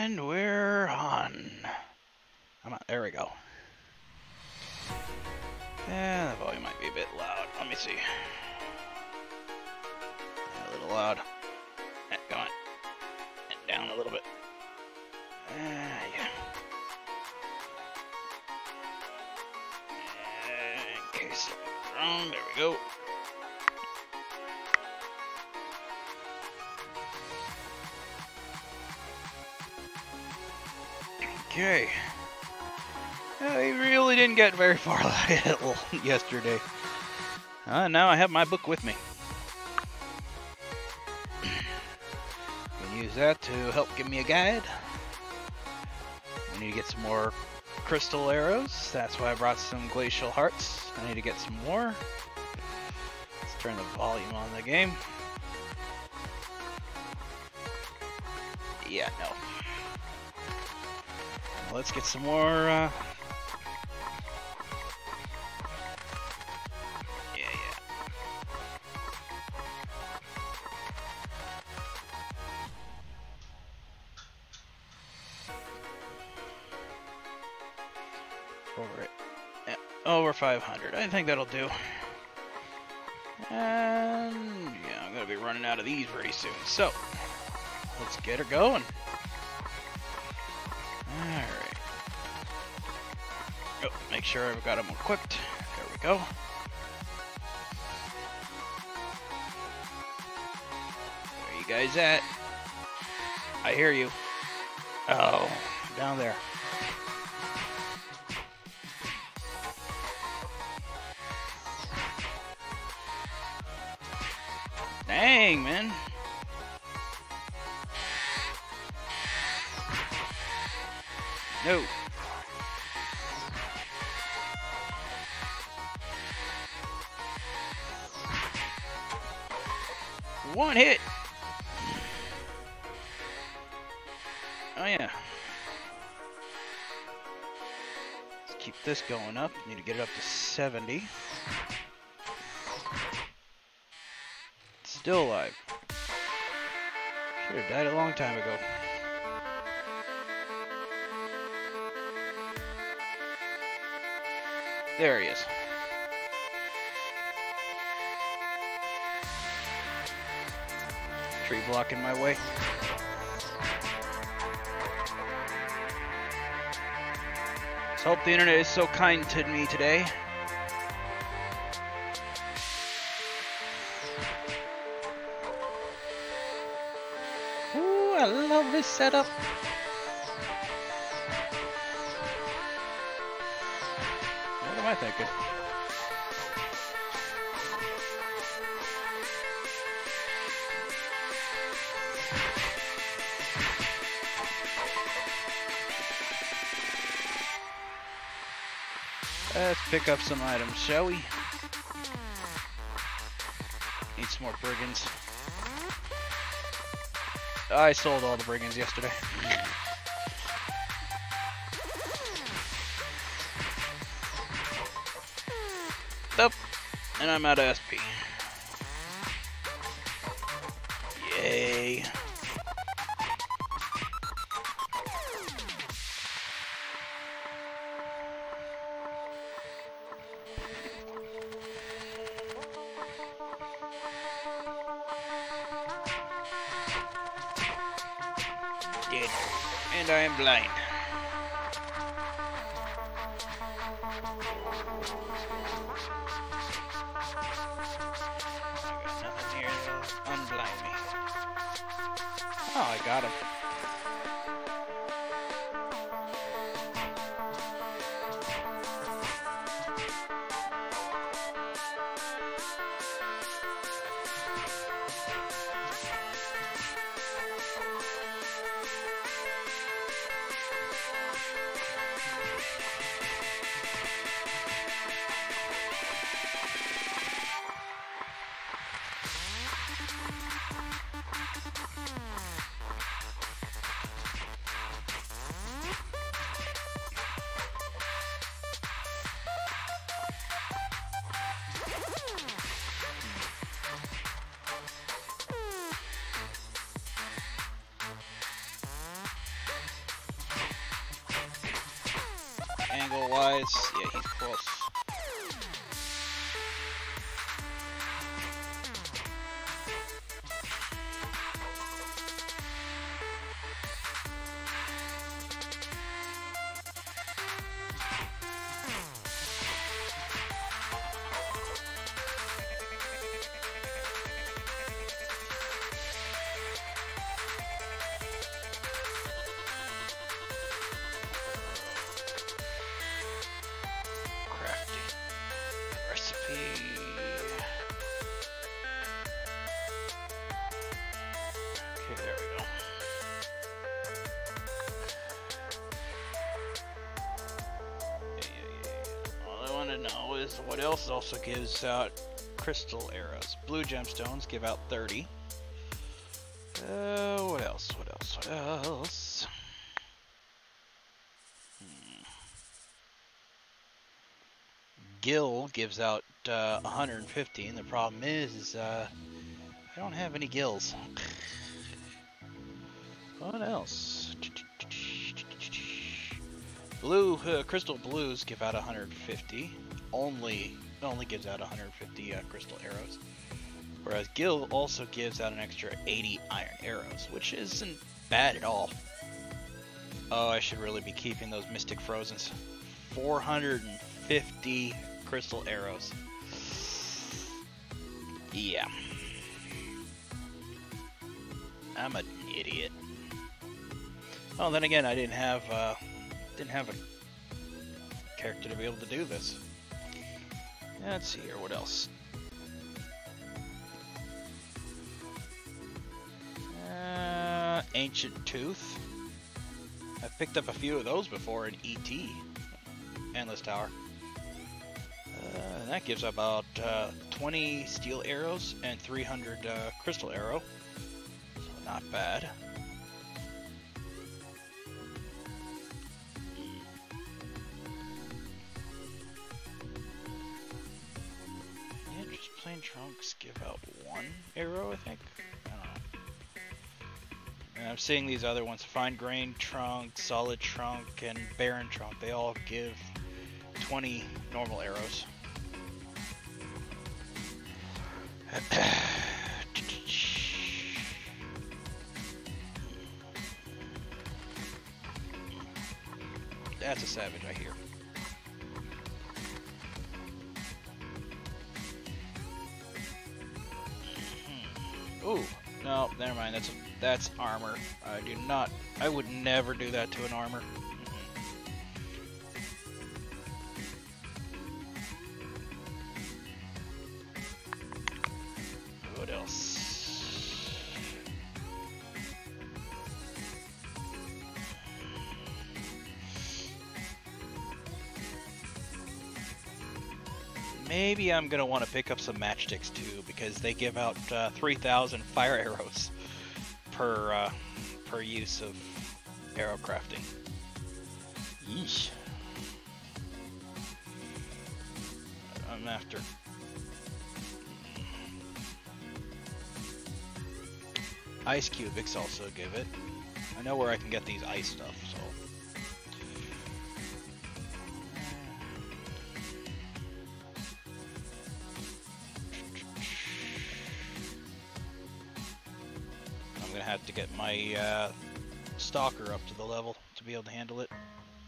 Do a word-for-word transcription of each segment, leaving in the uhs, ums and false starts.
And we're on. I'm on. There we go. Yeah, the volume might be a bit loud. Let me see. Yeah, a little loud. Eh, come on. And down a little bit. Uh, yeah. In case it was wrong, there we go. Okay. Uh, we really didn't get very far yesterday. Uh, now I have my book with me. Can use that to help give me a guide. I need to get some more crystal arrows. That's why I brought some glacial hearts. I need to get some more. Let's turn the volume on the game. Yeah, no. Let's get some more. Uh... Yeah, yeah. Over it. Yeah, over five hundred. I think that'll do. And yeah, I'm gonna be running out of these pretty soon. So let's get her going. Alright. Oh, make sure I've got them equipped. There we go. Where you guys at? I hear you. Oh, down there. Dang, man. No. One hit. Oh yeah. Let's keep this going up. Need to get it up to seventy. Still alive. Should have died a long time ago. There he is. Tree blocking my way. Let's hope the internet is so kind to me today. Ooh, I love this setup. What am I thinking? Let's pick up some items, shall we? Need some more brigands. I sold all the brigands yesterday. Up, and I'm out of S P. Yay. Dead. And I am blind. Unblind me. Oh, I got him. level-wise, yeah, he's close. What else also gives out crystal arrows? Blue gemstones give out thirty. Uh, what else? What else? What else? Hmm. Gale gives out uh, one hundred fifty, and the problem is, is uh, I don't have any gills. What else? Blue uh, crystal blues give out one hundred fifty. Only only gives out one hundred fifty uh, crystal arrows, whereas Gale also gives out an extra eighty iron arrows, which isn't bad at all. Oh, I should really be keeping those Mystic Frozens. four hundred fifty crystal arrows. Yeah, I'm an idiot. Oh, then again, I didn't have uh, didn't have a character to be able to do this. Let's see here, what else? Uh, Ancient Tooth. I've picked up a few of those before in E T. Endless Tower. Uh, and that gives about uh, twenty steel arrows and three hundred uh, crystal arrow. So not bad. Trunks give out one arrow, I think. I don't know. And I'm seeing these other ones: Fine Grain Trunk, Solid Trunk, and Barren Trunk. They all give twenty normal arrows. That's a savage, I hear. Ooh, no, never mind. That's that's armor. I do not. I would never do that to an armor. Mm-hmm. What else? Maybe I'm gonna want to pick up some matchsticks too, because they give out uh, three thousand fire arrows per uh, per use of arrow crafting. Yeesh. I'm after. Ice cubics also give it. I know where I can get these ice stuff, so. Have to get my uh, stalker up to the level to be able to handle it.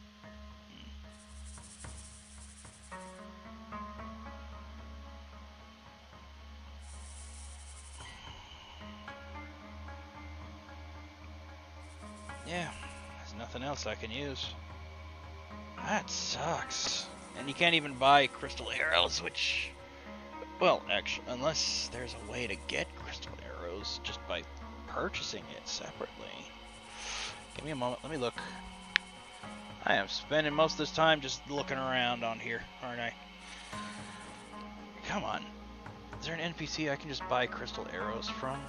Yeah, there's nothing else I can use. That sucks. And you can't even buy crystal arrows, which, well, actually, unless there's a way to get crystal arrows just by purchasing it separately. Give me a moment, let me look. I am spending most of this time just looking around on here, aren't I? Come on. Is there an N P C I can just buy crystal arrows from?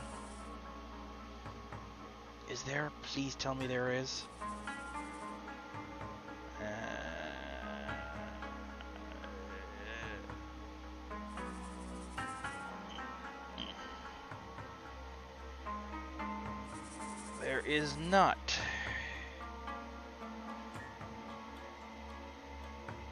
Is there? Please tell me there is. Uh, There is not.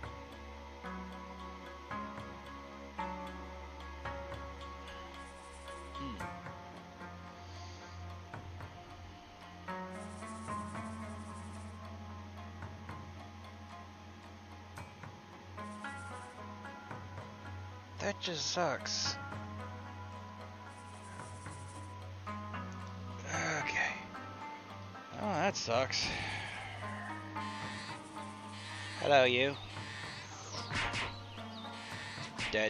That just sucks. Okay. Oh, that sucks. Hello, you. Dead.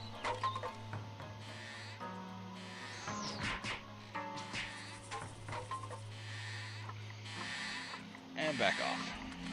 And back off.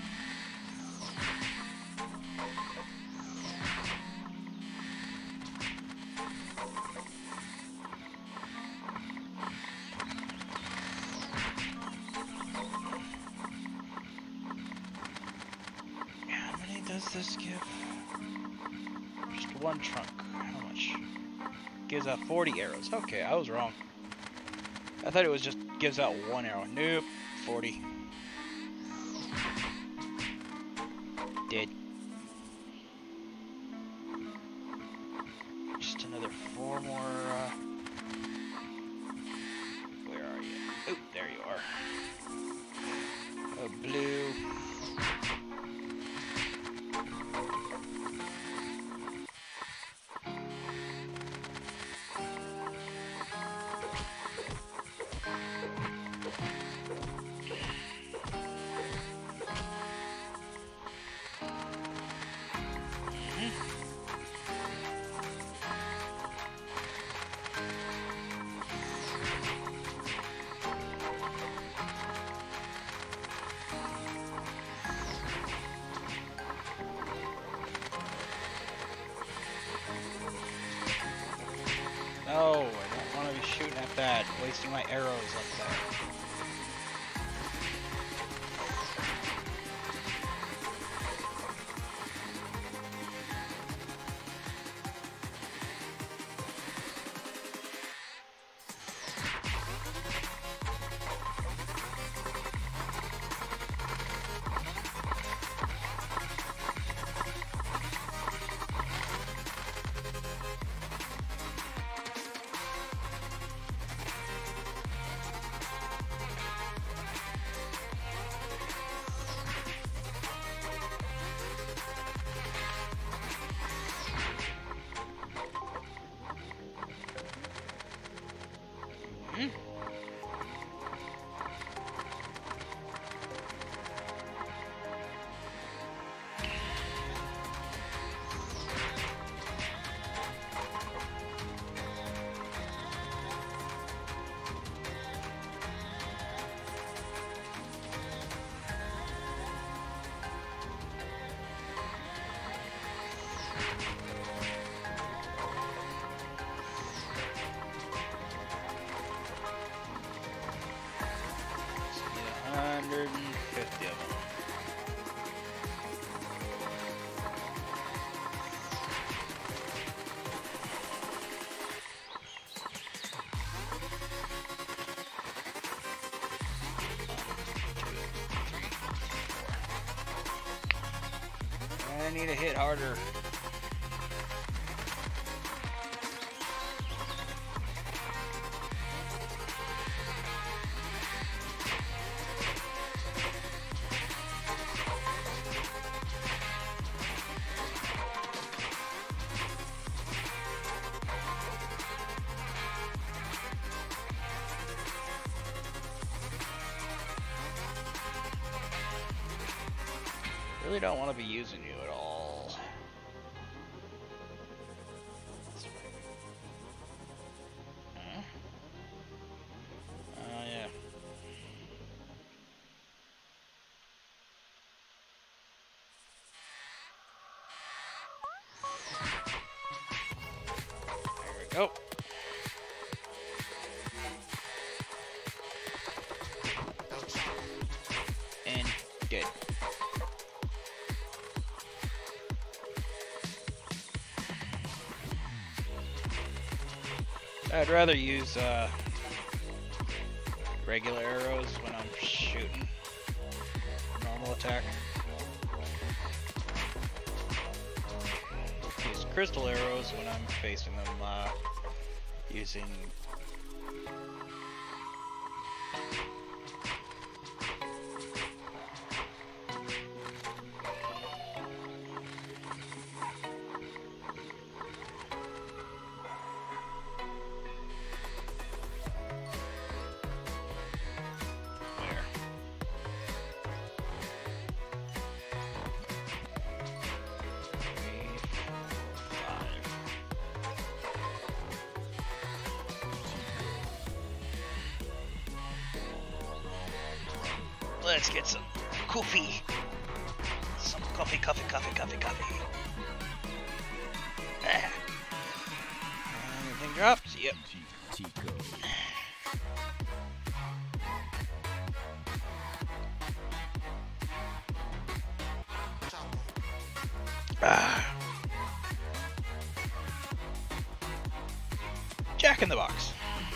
How many does this give? Just one trunk. How much? Gives out forty arrows. Okay, I was wrong. I thought it was just gives out one arrow. Nope, forty. Dead. Just another four more. Uh... Where are you? Oh, there you are. Oh, blue. No, I don't want to be shooting at that, wasting my arrows like that. Hmm? one hundred fifty of them. I need to hit harder. Really don't want to be using you at all. Huh? Oh, yeah. There we go. And dead. I'd rather use uh, regular arrows when I'm shooting. Normal attack. Use crystal arrows when I'm facing them uh, using Let's get some coffee. Some coffee, coffee, coffee, coffee, coffee. Ah. Anything drops? Yep. Ah. Jack in the Box.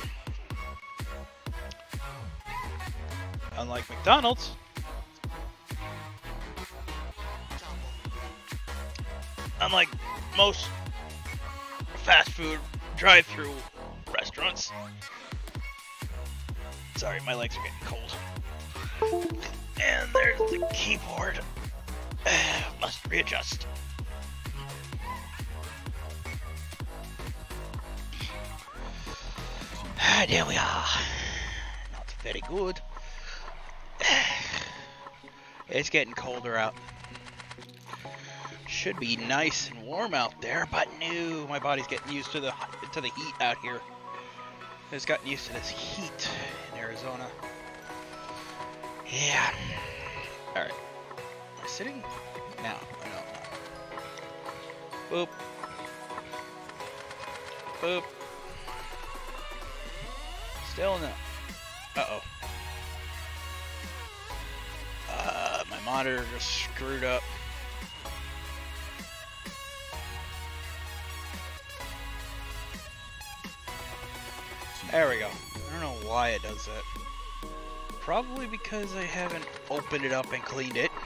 Unlike McDonald's, unlike most fast food drive-through restaurants. Sorry, my legs are getting cold. And there's the keyboard. Must readjust. Ah, there we are. Not very good. It's getting colder out. Should be nice and warm out there, but no, my body's getting used to the to the heat out here. It's gotten used to this heat in Arizona. Yeah. All right. Am I sitting? No, I know. Boop. Boop. Still no. Uh-oh. Uh, my monitor just screwed up. There we go. I don't know why it does that. Probably because I haven't opened it up and cleaned it.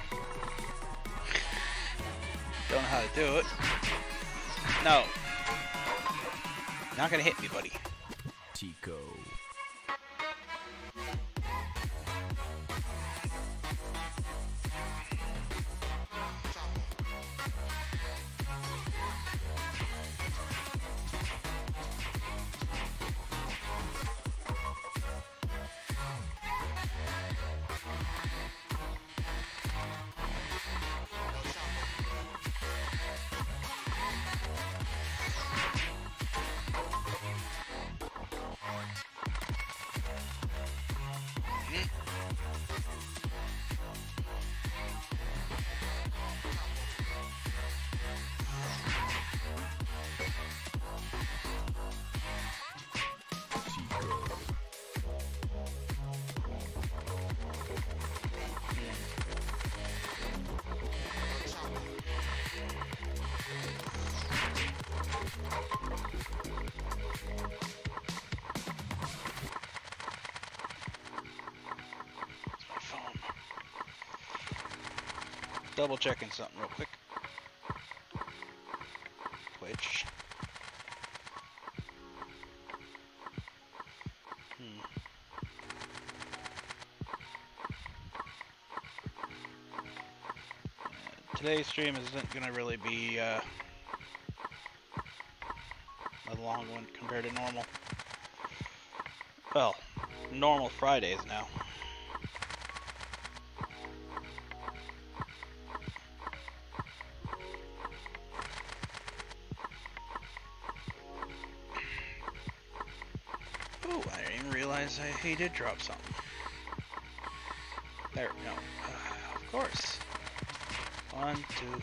Don't know how to do it. No. Not gonna hit me, buddy. Tico. Double checking something real quick. Twitch. Hmm. Uh, today's stream isn't gonna really be uh, a long one compared to normal. Well, normal Fridays now. I, he did drop something. There, no. Uh, of course. One, two.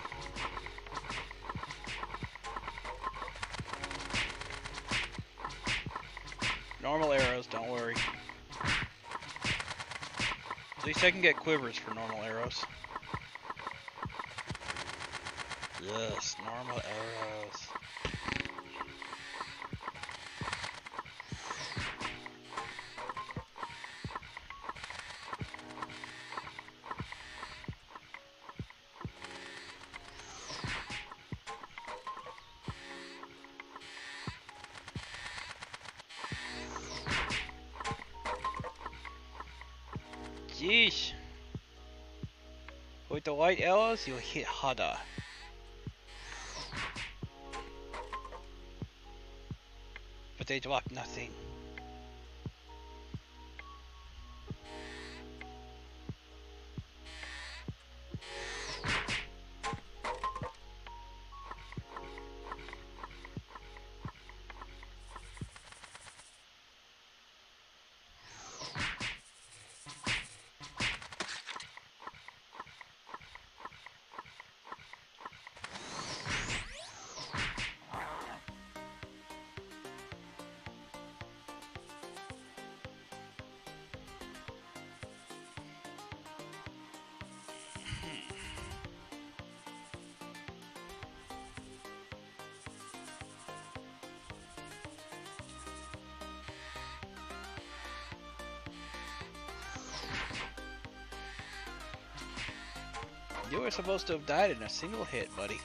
Normal arrows, don't worry. At least I can get quivers for normal arrows. Yes, normal arrows. Yeesh. With the white arrows, you'll hit harder. But they drop nothing. You were supposed to have died in a single hit, buddy.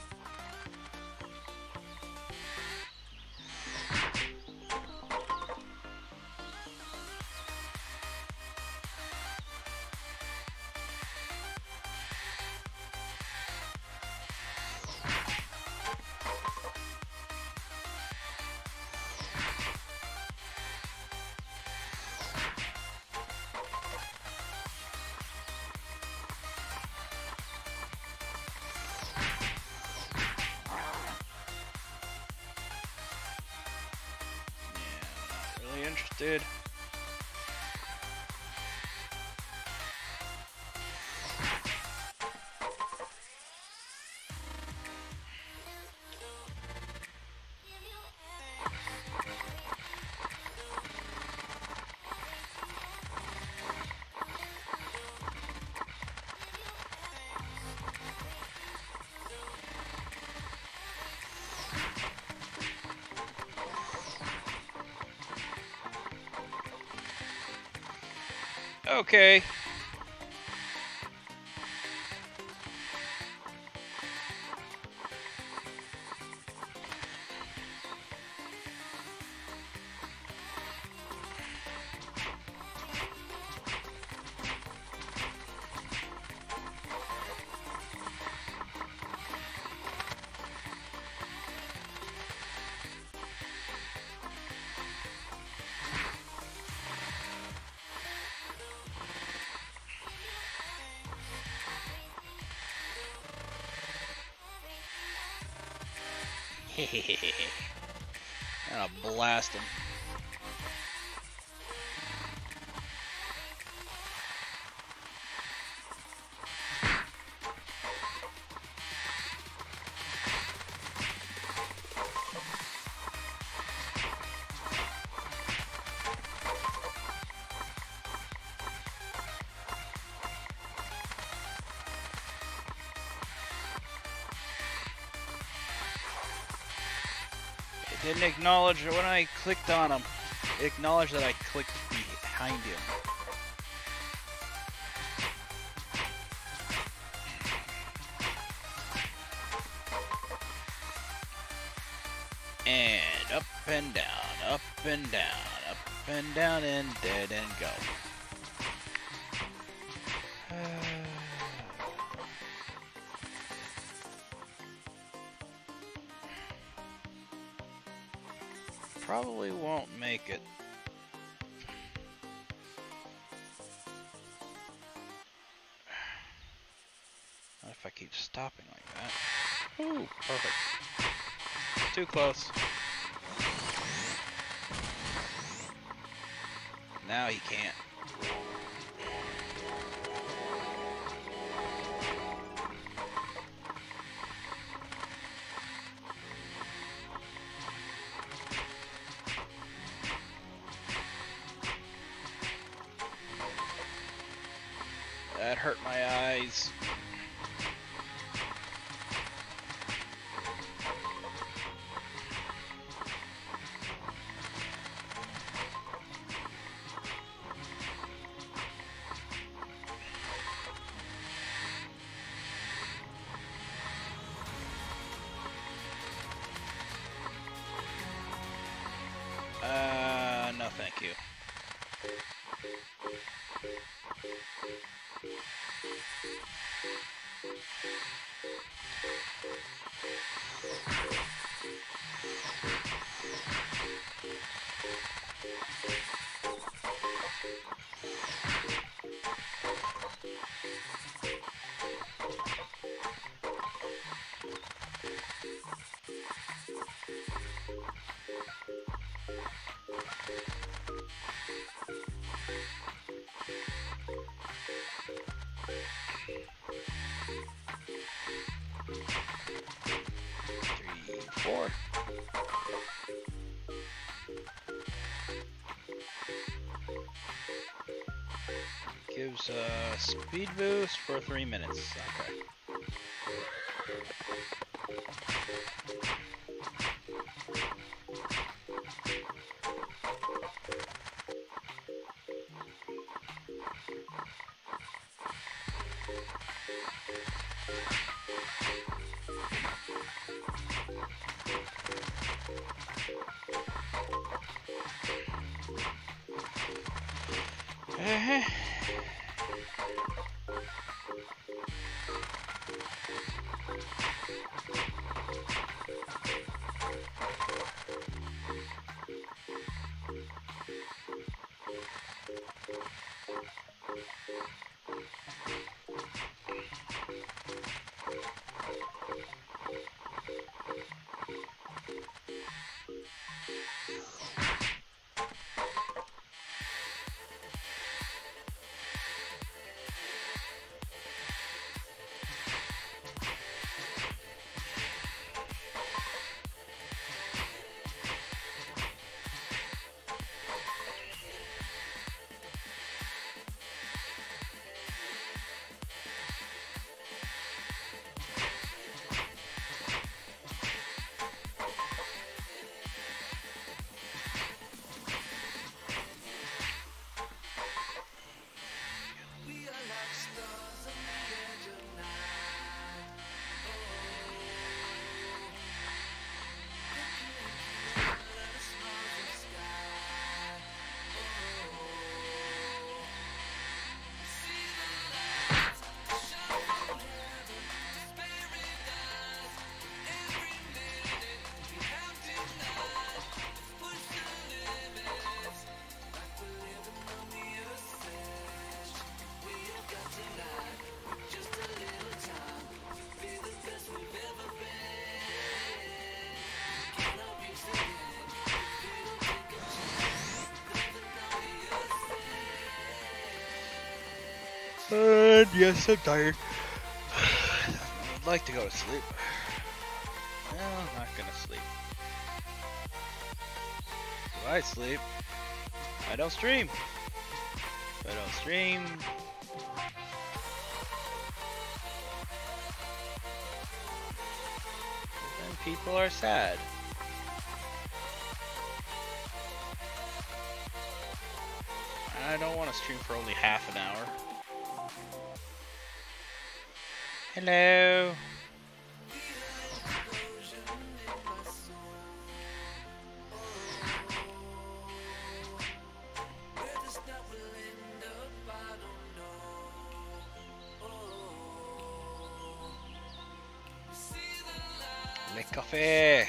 Interested. Okay. And I'll blast him. Didn't acknowledge when I clicked on him. It acknowledged that I clicked behind him. And up and down, up and down, up and down, and dead and go. Probably won't make it. Not if I keep stopping like that. Ooh, perfect. Too close. Now he can't. That hurt my eyes. Uh, no thank you. Four. Gives a speed boost for three minutes. Okay. Uh-huh. And yes, I'm tired. I'd like to go to sleep. No, I'm not gonna sleep. Do I sleep? I don't stream. If I don't stream, then people are sad. I don't want to stream for only half an hour. Hello. Le café.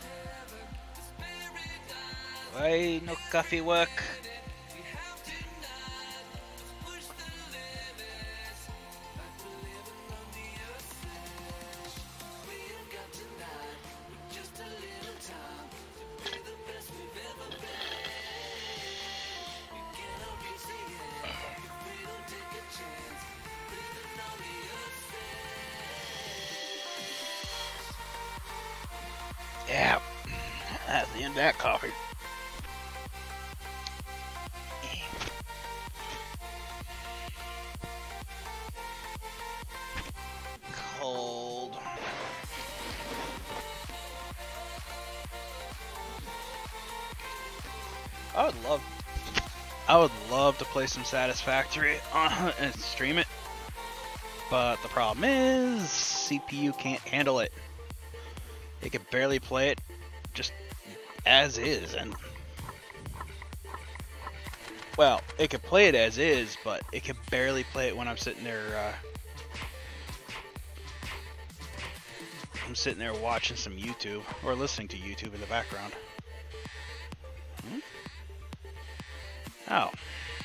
Why no coffee work? Yeah, that's the end of that coffee. Cold. I would love, I would love to play some Satisfactory uh, and stream it, but the problem is C P U can't handle it. It can barely play it just as is, and well, it can play it as is, but it can barely play it when I'm sitting there. Uh, I'm sitting there watching some YouTube or listening to YouTube in the background. Hmm? Oh.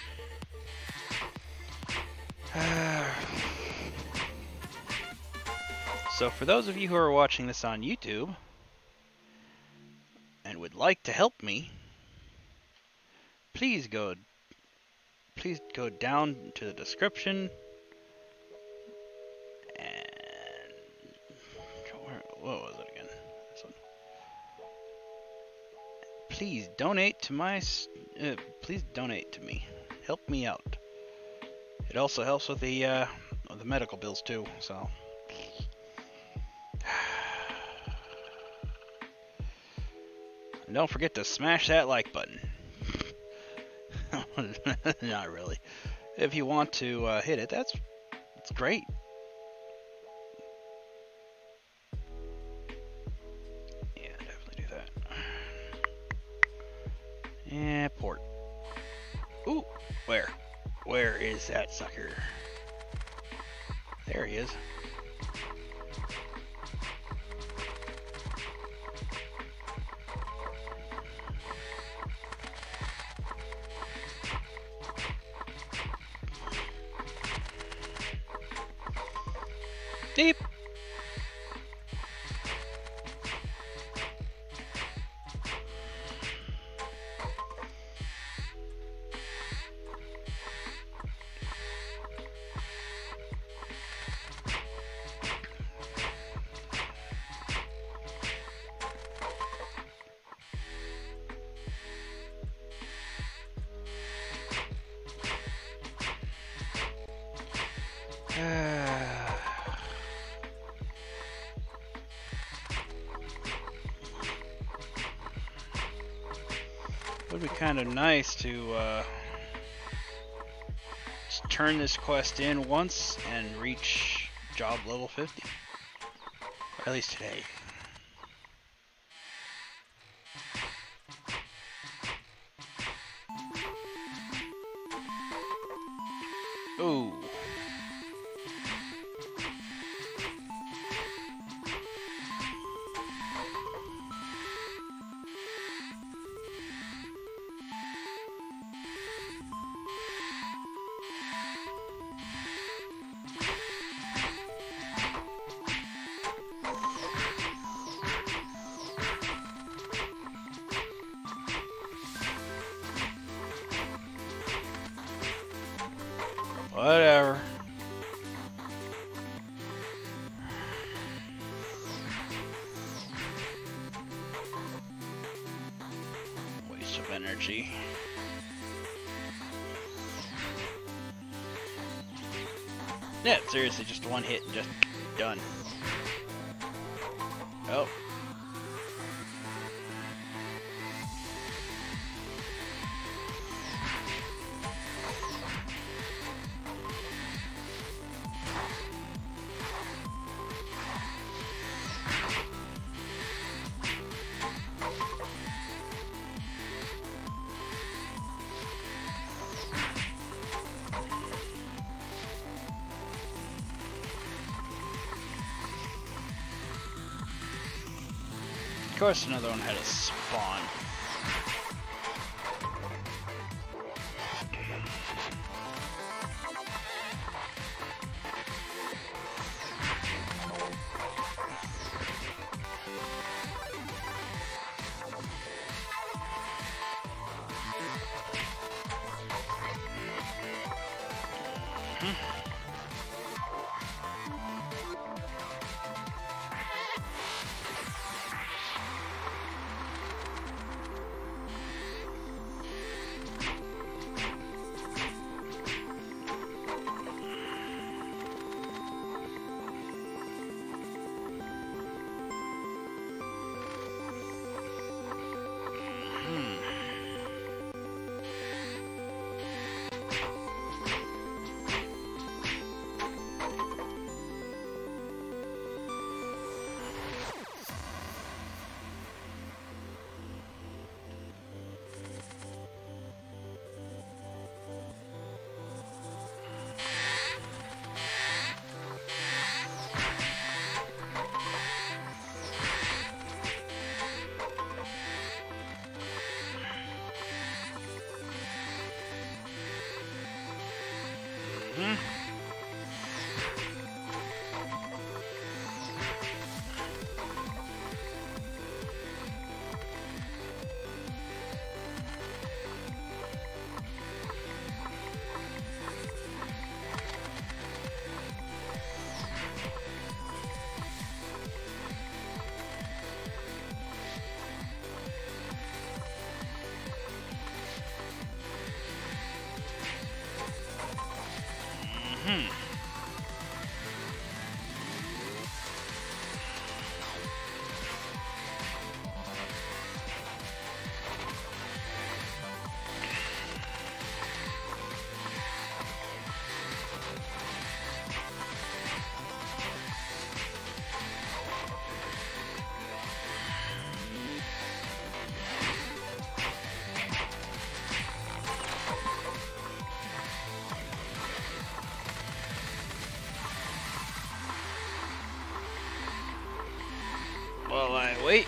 So for those of you who are watching this on YouTube and would like to help me, please go please go down to the description and what was it again? This one. Please donate to my uh, please donate to me. Help me out. It also helps with the uh, with the medical bills too, so and don't forget to smash that like button. Not really. If you want to uh, hit it, that's that's great. Yeah, definitely do that. Yeah, port. Ooh, where? Where is that sucker? There he is. Deep. Would be kind of nice to uh, just turn this quest in once and reach job level fifty. Or at least today. Ooh. Whatever. Waste of energy. Yeah, seriously, just one hit and just done. Oh. Of course, another one had a spawn. Hmm. while I wait.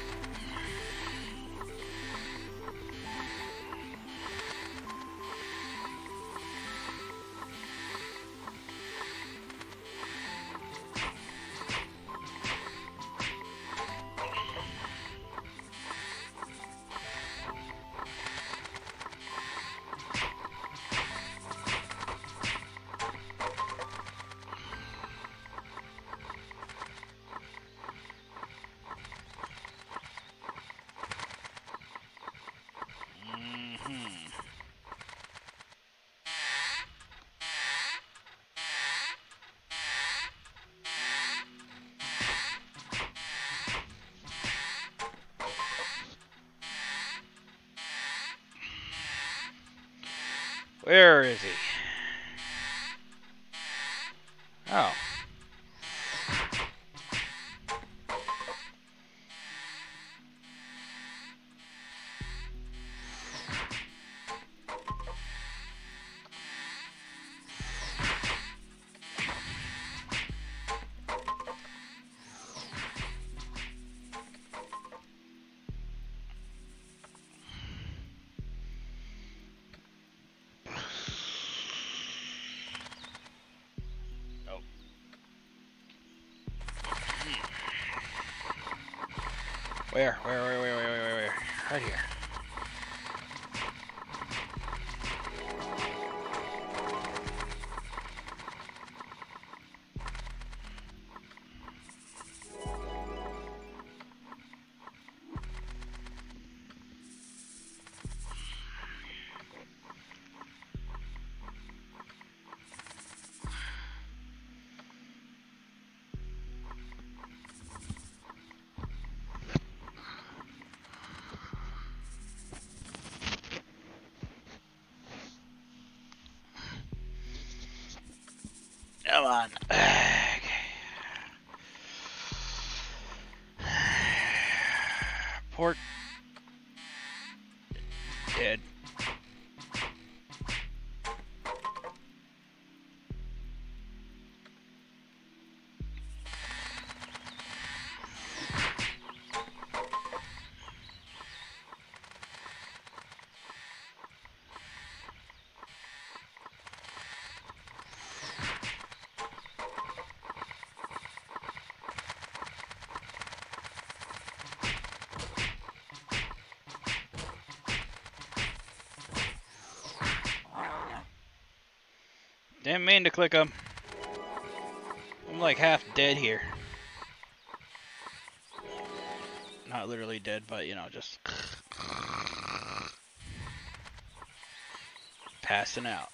Where is he? Oh. Where? Where, where, where, where, where, where, where? Right here. Come on. Okay. Port. Dead. Didn't mean to click him. I'm like half dead here. Not literally dead, but you know, just passing out.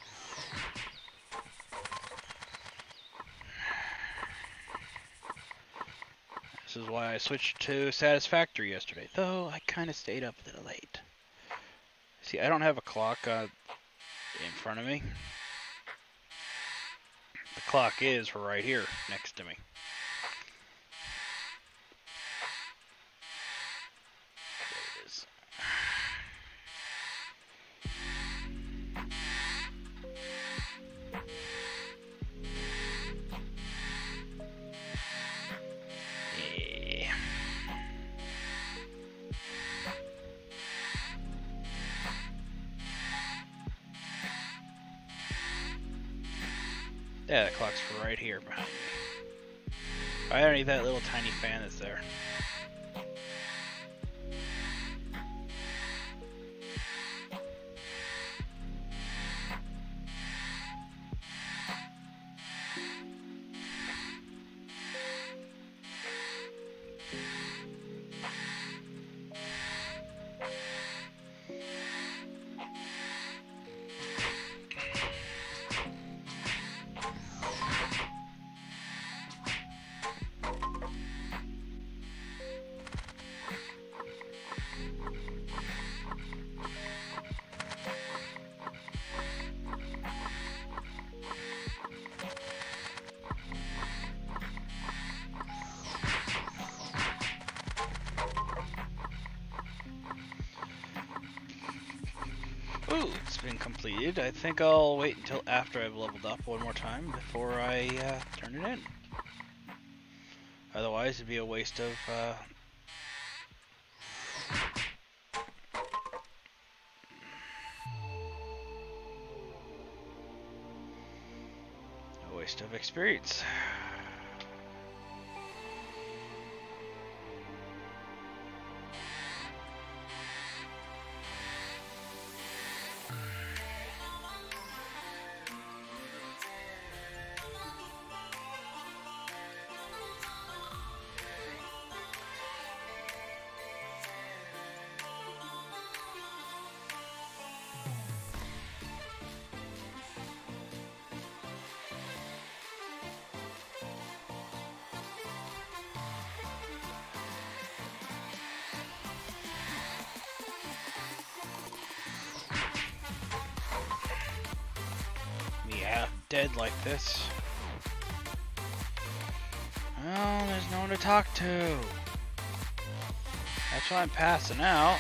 This is why I switched to Satisfactory yesterday, though I kind of stayed up a little late. See, I don't have a clock uh, in front of me. The clock is right here next to me. There it is. Yeah. Yeah, the clock's right here behind me. I don't need that little tiny fan that's there. Ooh, it's been completed. I think I'll wait until after I've leveled up one more time before I uh, turn it in. Otherwise, it'd be a waste of uh, waste of experience. Dead like this. Well, there's no one to talk to. That's why I'm passing out.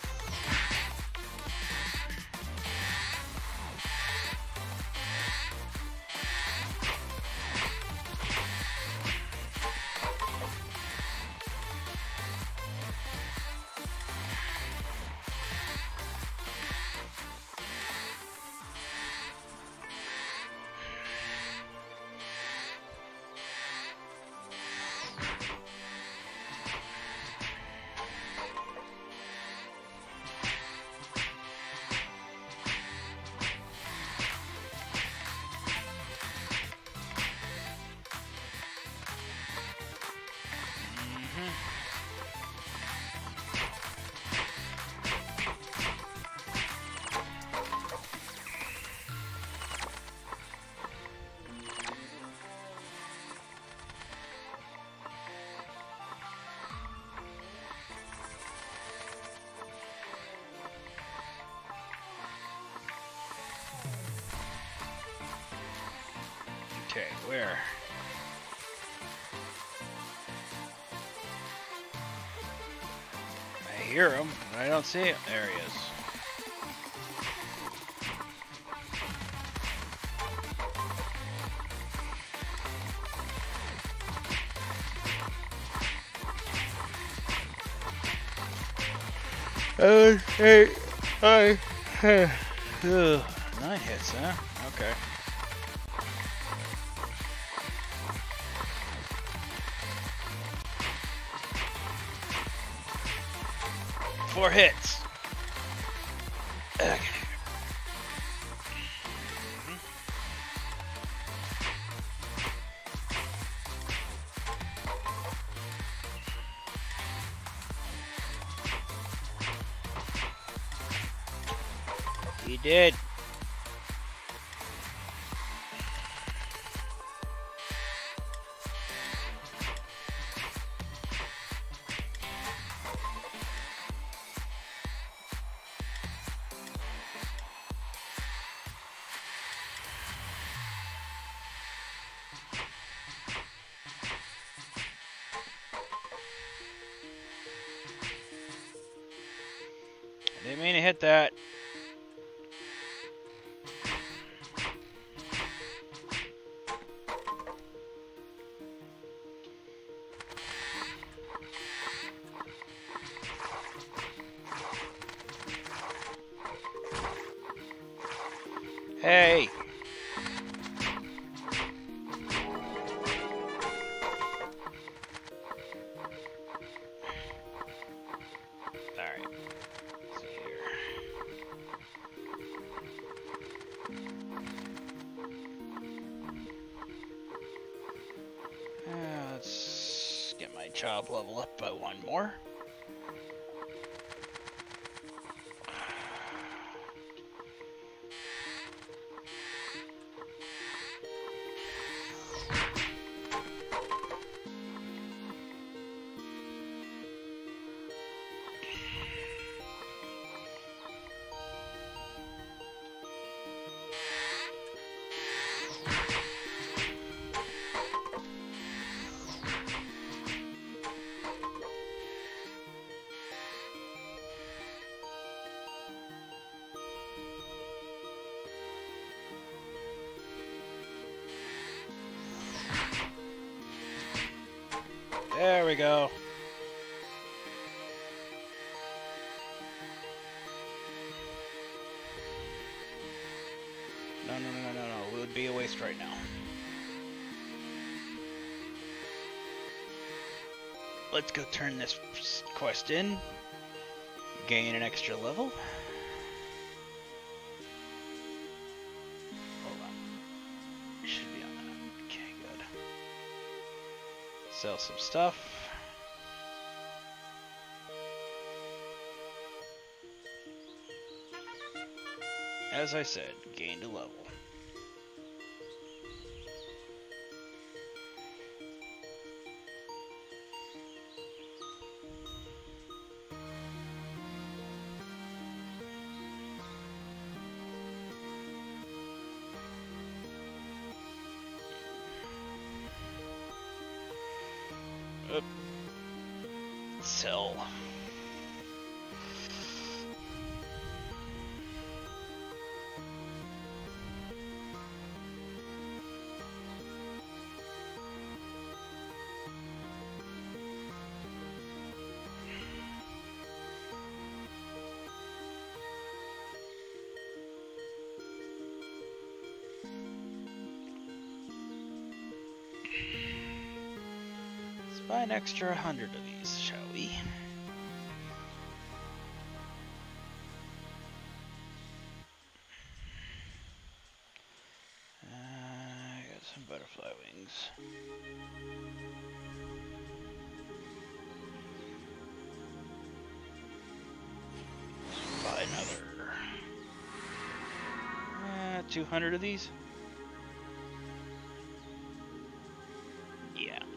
Okay, where? I hear him, but I don't see him. There he is. Uh, hey, hi, hey. Ugh, nine hits, huh? Okay. Four hits. Okay. He did. Didn't mean to hit that. Hey. Alright. Let's see here. Uh, let's get my job level up by one more. There we go. No, no, no, no, no, no. It would be a waste right now. let's go turn this quest in. Gain an extra level. Hold on. Should be on that. Okay, good. Sell some stuff. As I said, gained a level. Oop. Sell. Buy an extra hundred of these, shall we? Uh, I got some butterfly wings. Buy another. Uh, two hundred of these? Yeah.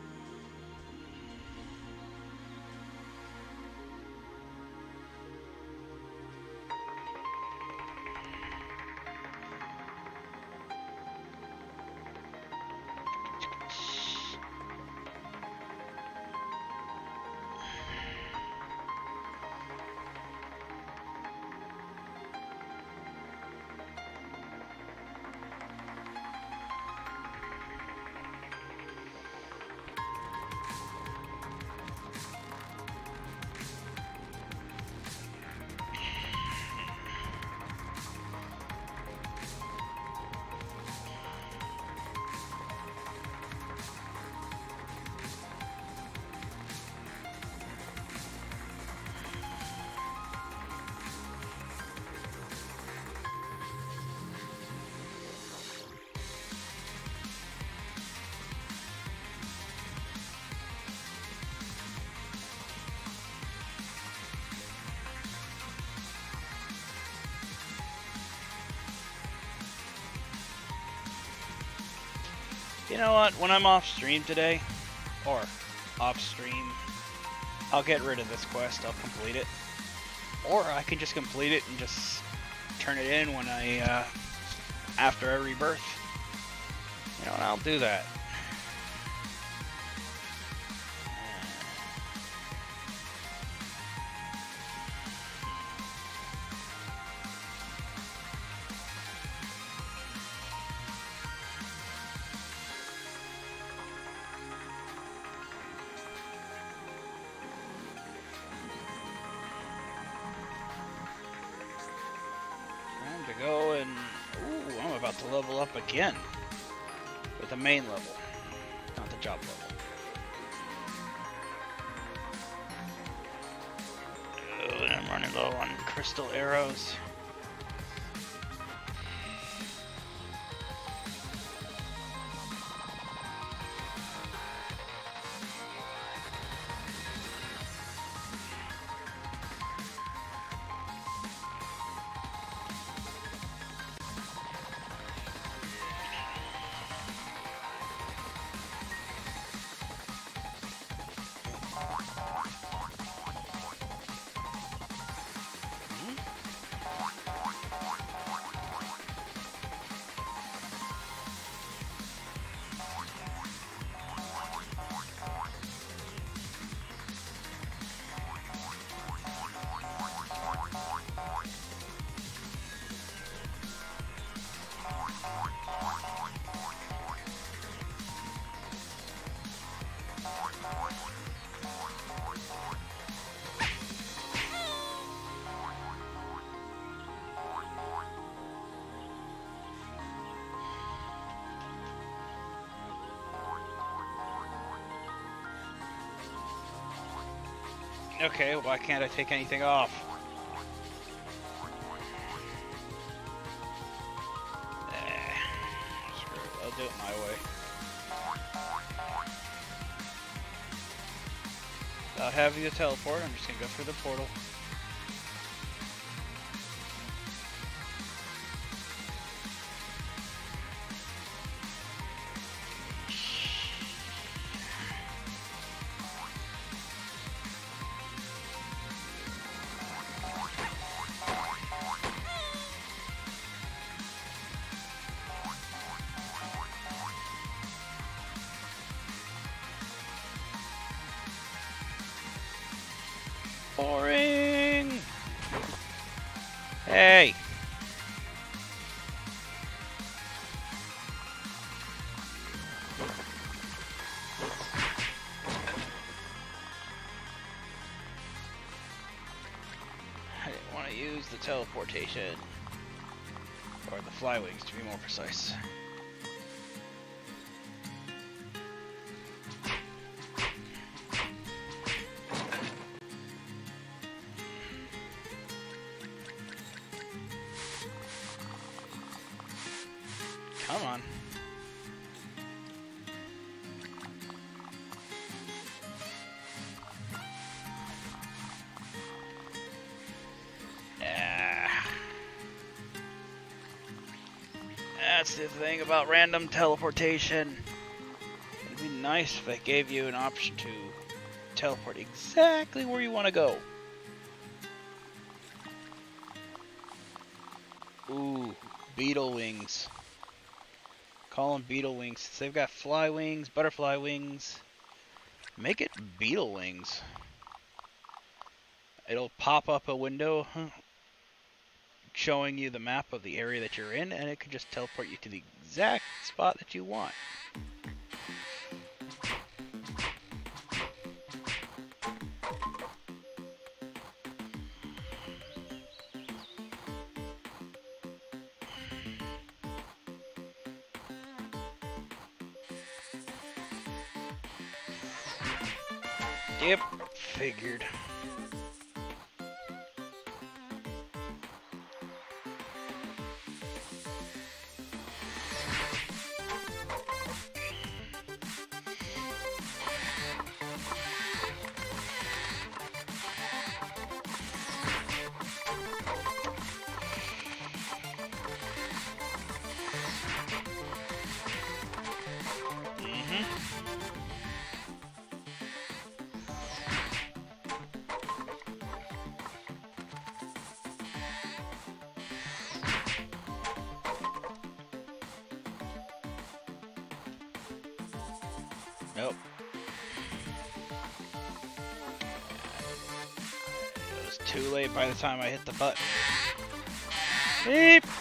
You know what? When I'm off stream today, or off stream, I'll get rid of this quest. I'll complete it. Or I can just complete it and just turn it in when I, uh, after I rebirth. You know, and I'll do that. To go and ooh, I'm about to level up again with the main level, not the job level. Oh, and I'm running low on crystal arrows. Okay, why can't I take anything off? Eh, screw it, I'll do it my way. I'll have you teleport, I'm just gonna go through the portal. Boring! Hey! I didn't want to use the teleportation. Or the fly wings, to be more precise. Come on. Ah. That's the thing about random teleportation. It'd be nice if it gave you an option to teleport exactly where you want to go. Ooh, beetle wings. Call them beetle wings. Since they've got fly wings, butterfly wings. Make it beetle wings. It'll pop up a window huh, showing you the map of the area that you're in, and it can just teleport you to the exact spot that you want. Yep, figured. Nope. It was too late by the time I hit the button. Beep!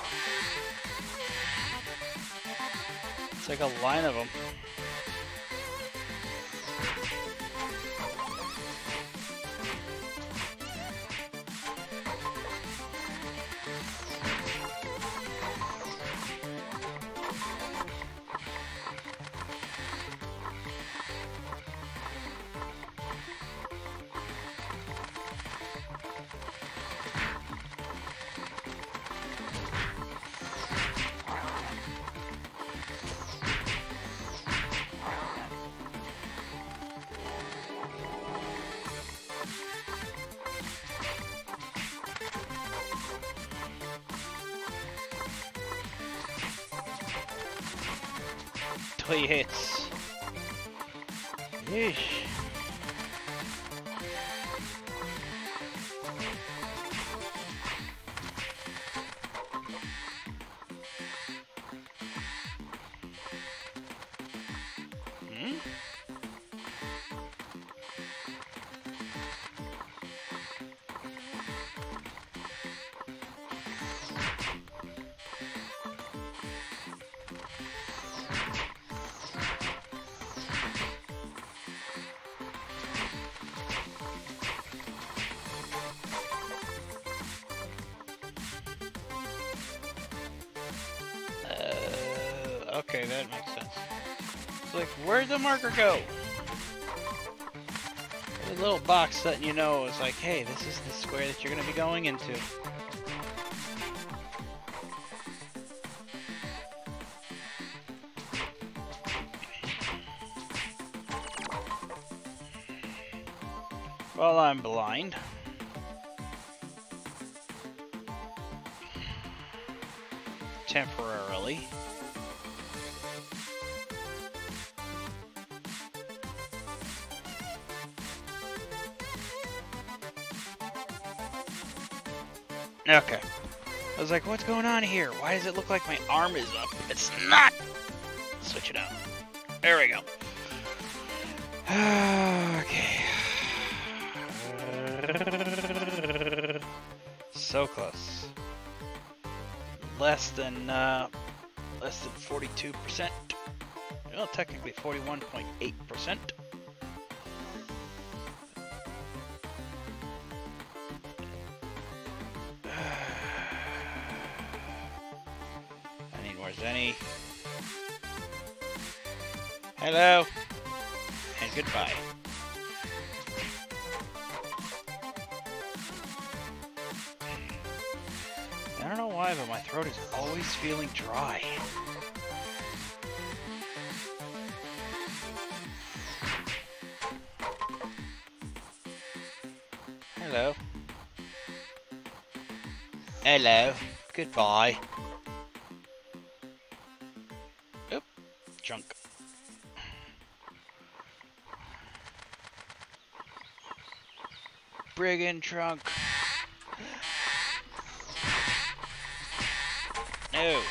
It's like a line of them. Three hits. Yeesh. Hmm? Okay, that makes sense. It's like, where'd the marker go? A little box letting you know it's like, hey, this is the square that you're going to be going into. Well, I'm blind. Temporarily. Okay. I was like, what's going on here? Why does it look like my arm is up? It's not! Switch it out. There we go. Okay. So close. Less than, uh, less than forty-two percent. Well, technically forty-one point eight percent. I need more Zenny. Hello. And goodbye. I don't know why, but my throat is always feeling dry. Hello. Hello. Goodbye. Oop. Junk. Brigand trunk. No.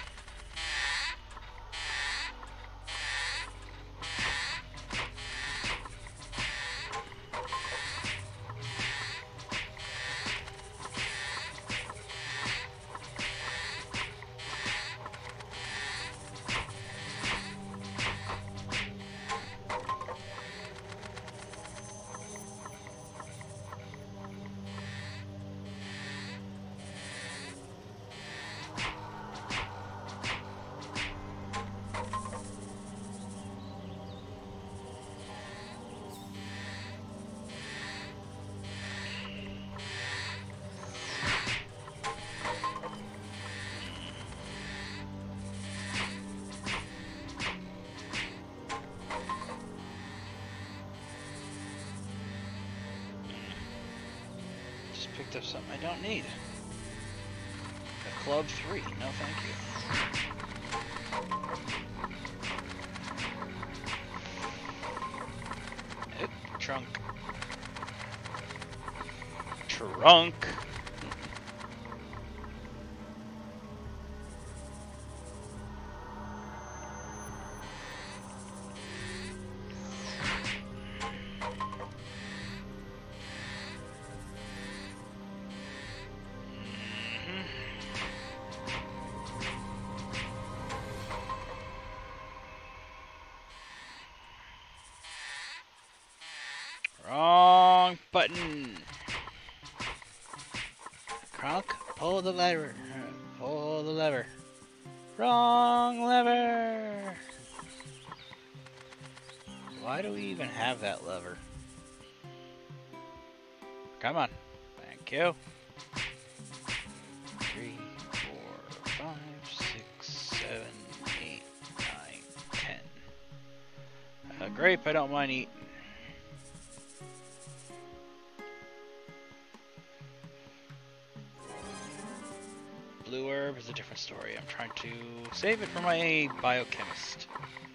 Picked up something I don't need. A club three. No, thank you. Oop, trunk. Trunk. Wrong button. Kronk, pull the lever. Pull the lever. Wrong lever. Why do we even have that lever? Come on. Thank you. Three, four, five, six, seven, eight, nine, ten. A grape I don't mind eating. Blue herb is a different story. I'm trying to save it for my biochemist.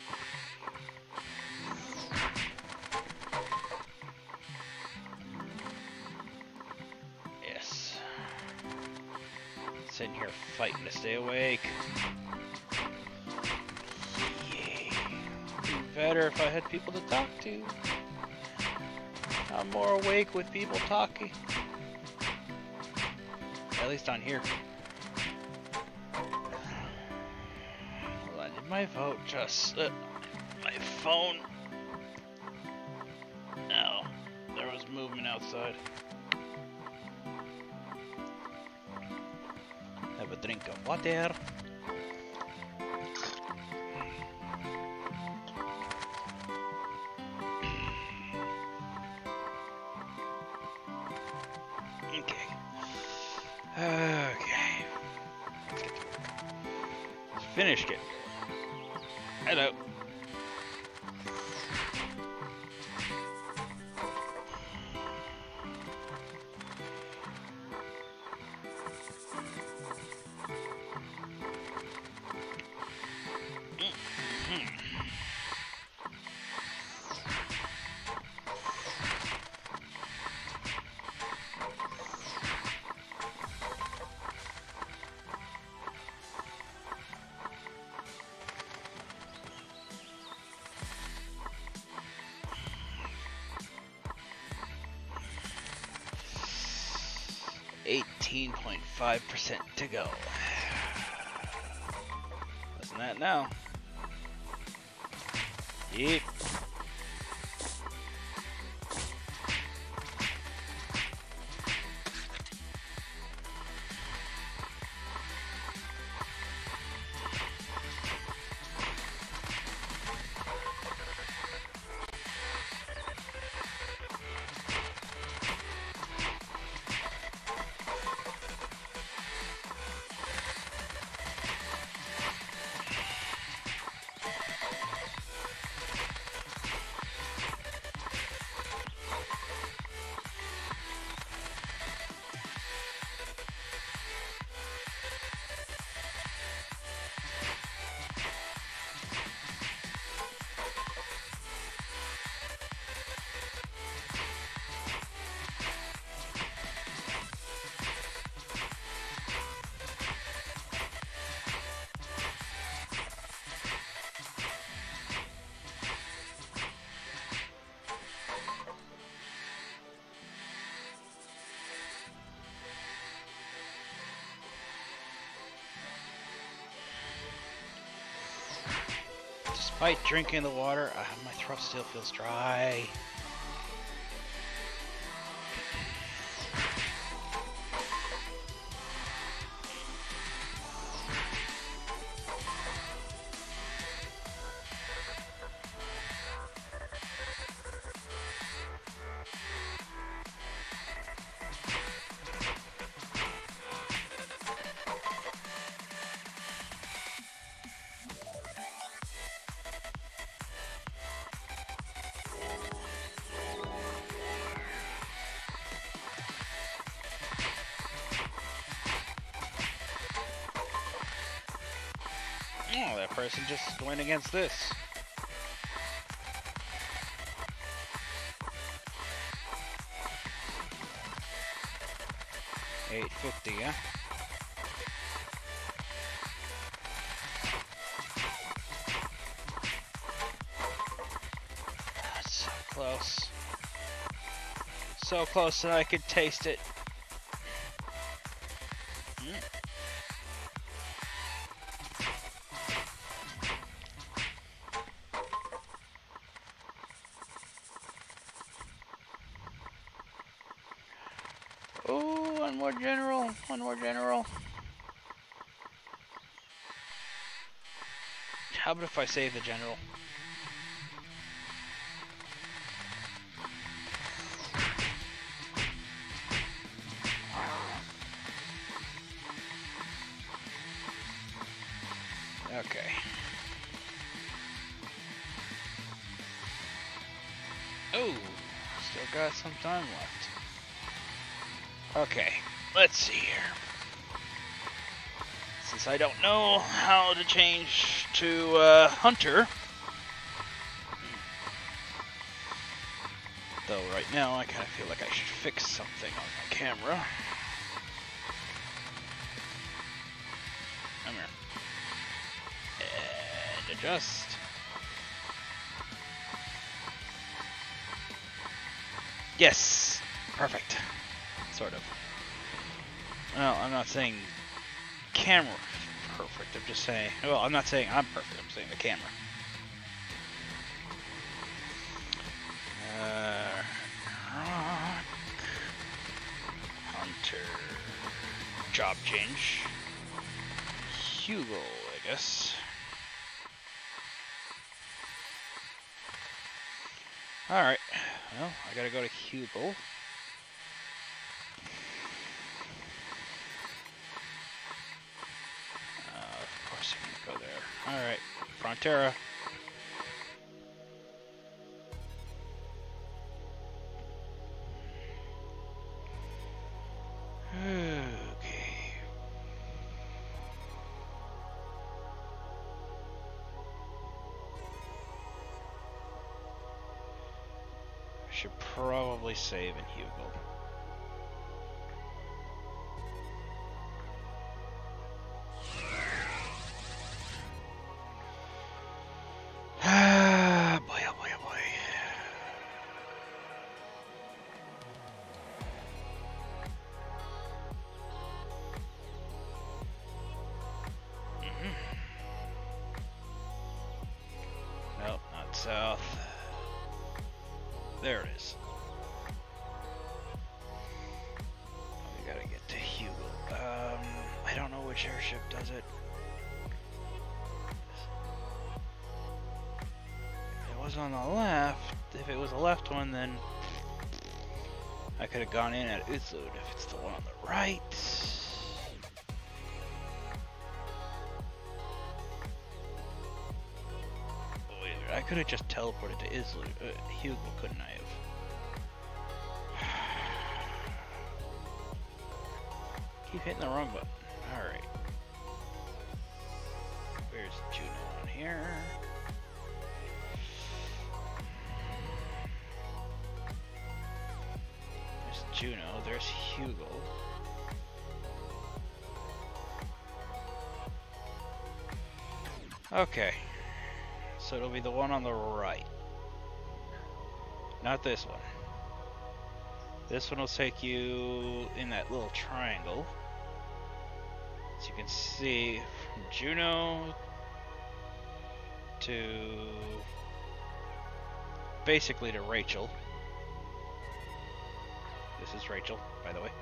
Yes. Sitting here fighting to stay awake. Yay. It'd be better if I had people to talk to. I'm more awake with people talking. At least on here. My vote just uh, my phone. No, there was movement outside. Have a drink of water. finished it. Hello. eighteen point five percent to go. Wasn't that now? Yep. Despite drinking the water, uh, my throat still feels dry. Oh, that person just went against this. eight fifty, yeah? So close. So close that I could taste it. Mm. Oh, one more general, one more general. How about if I save the general? Okay. Oh, still got some time left. Okay, let's see here. Since I don't know how to change to uh, Hunter, though right now I kind of feel like I should fix something on my camera. Come here. And adjust. Yes, perfect. Sort of. Well, I'm not saying camera perfect. I'm just saying. Well, I'm not saying I'm perfect. I'm saying the camera. Uh, Rock, Hunter, job change. Hugo, I guess. All right. Well, I gotta go to Hugo. Of course I'm gonna go there. Alright, Frontera. Okay. I should probably save in Hugel. Ah, boy, oh boy, oh boy. Mm-hmm. Nope, not south. There it is. We gotta get to Hugel. Um, I don't know which airship does it. It was on the left. If it was the left one, then I could have gone in at Uzlud. If it's the one on the right, oh, wait, I could have just teleported to Uzlud. Uh, Hugel, couldn't I have? Keep hitting the wrong button. All right. Where's Juno on here? Juno, there's Hugel. Okay, so it'll be the one on the right. Not this one. This one will take you in that little triangle. As you can see, from Juno to basically to Rachel. This is Rachel, by the way.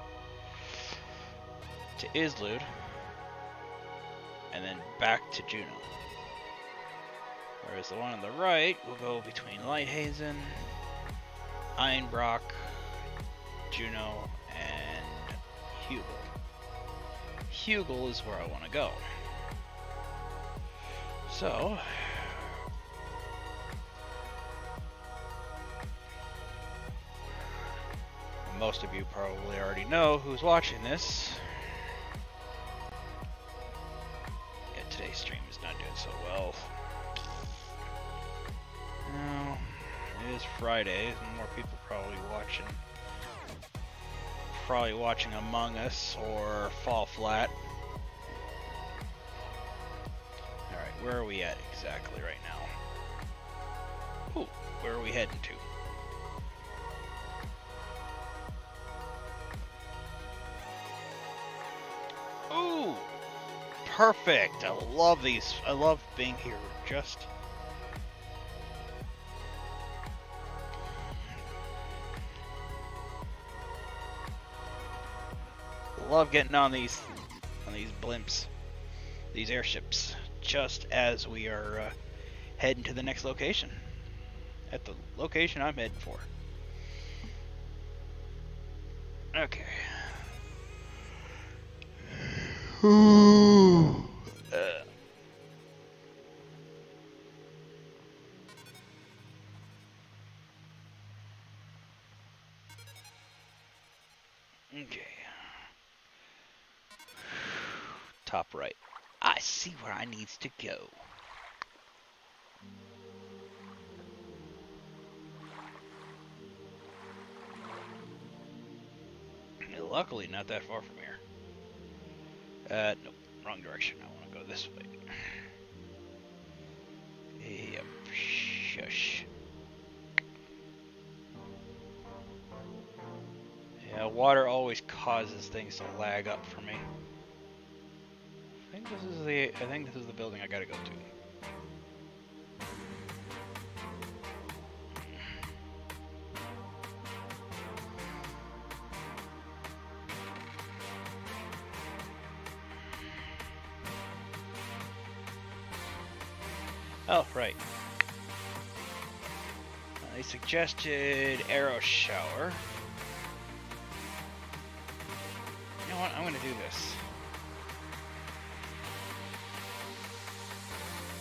To Uzlud. And then back to Juno. Whereas the one on the right will go between Lighthaven, Einbrock, Juno, and Hugel. Hugel is where I want to go. So, most of you probably already know who's watching this. Yeah, today's stream is not doing so well. No, it is Friday, and more people probably watching. Probably watching Among Us or Fall Flat. Alright, where are we at exactly right now? Ooh, where are we heading to? Ooh, perfect. I love these. I love being here. Just love getting on these on these blimps, these airships. Just as we are uh, heading to the next location, at the location I'm heading for. Okay. uh. Okay. Top right. I see where I needs to go. Luckily, not that far from here. Uh, nope, wrong direction. I want to go this way. Yep, shush. Yeah, water always causes things to lag up for me. I think this is the. I think this is the building I gotta go to. Oh, right. Uh, they suggested arrow shower. You know what? I'm gonna do this.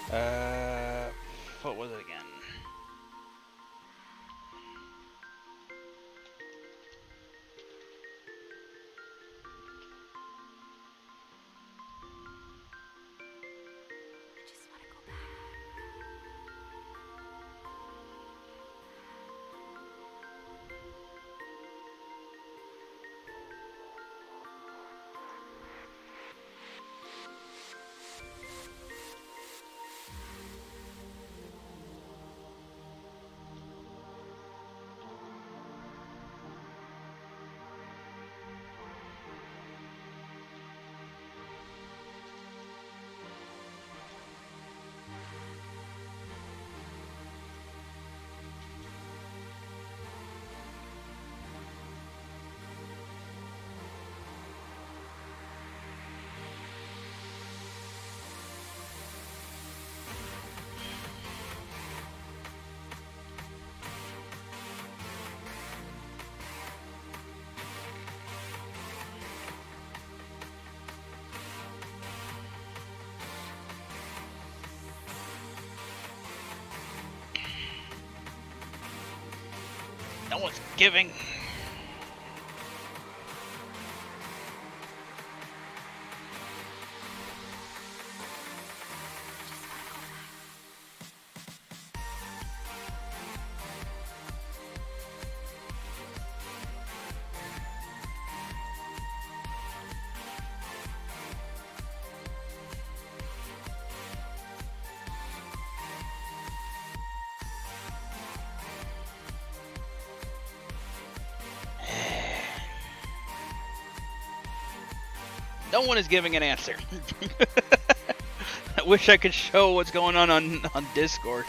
Uh, what was it again? No one's giving. No one is giving an answer. I wish I could show what's going on on, on Discord.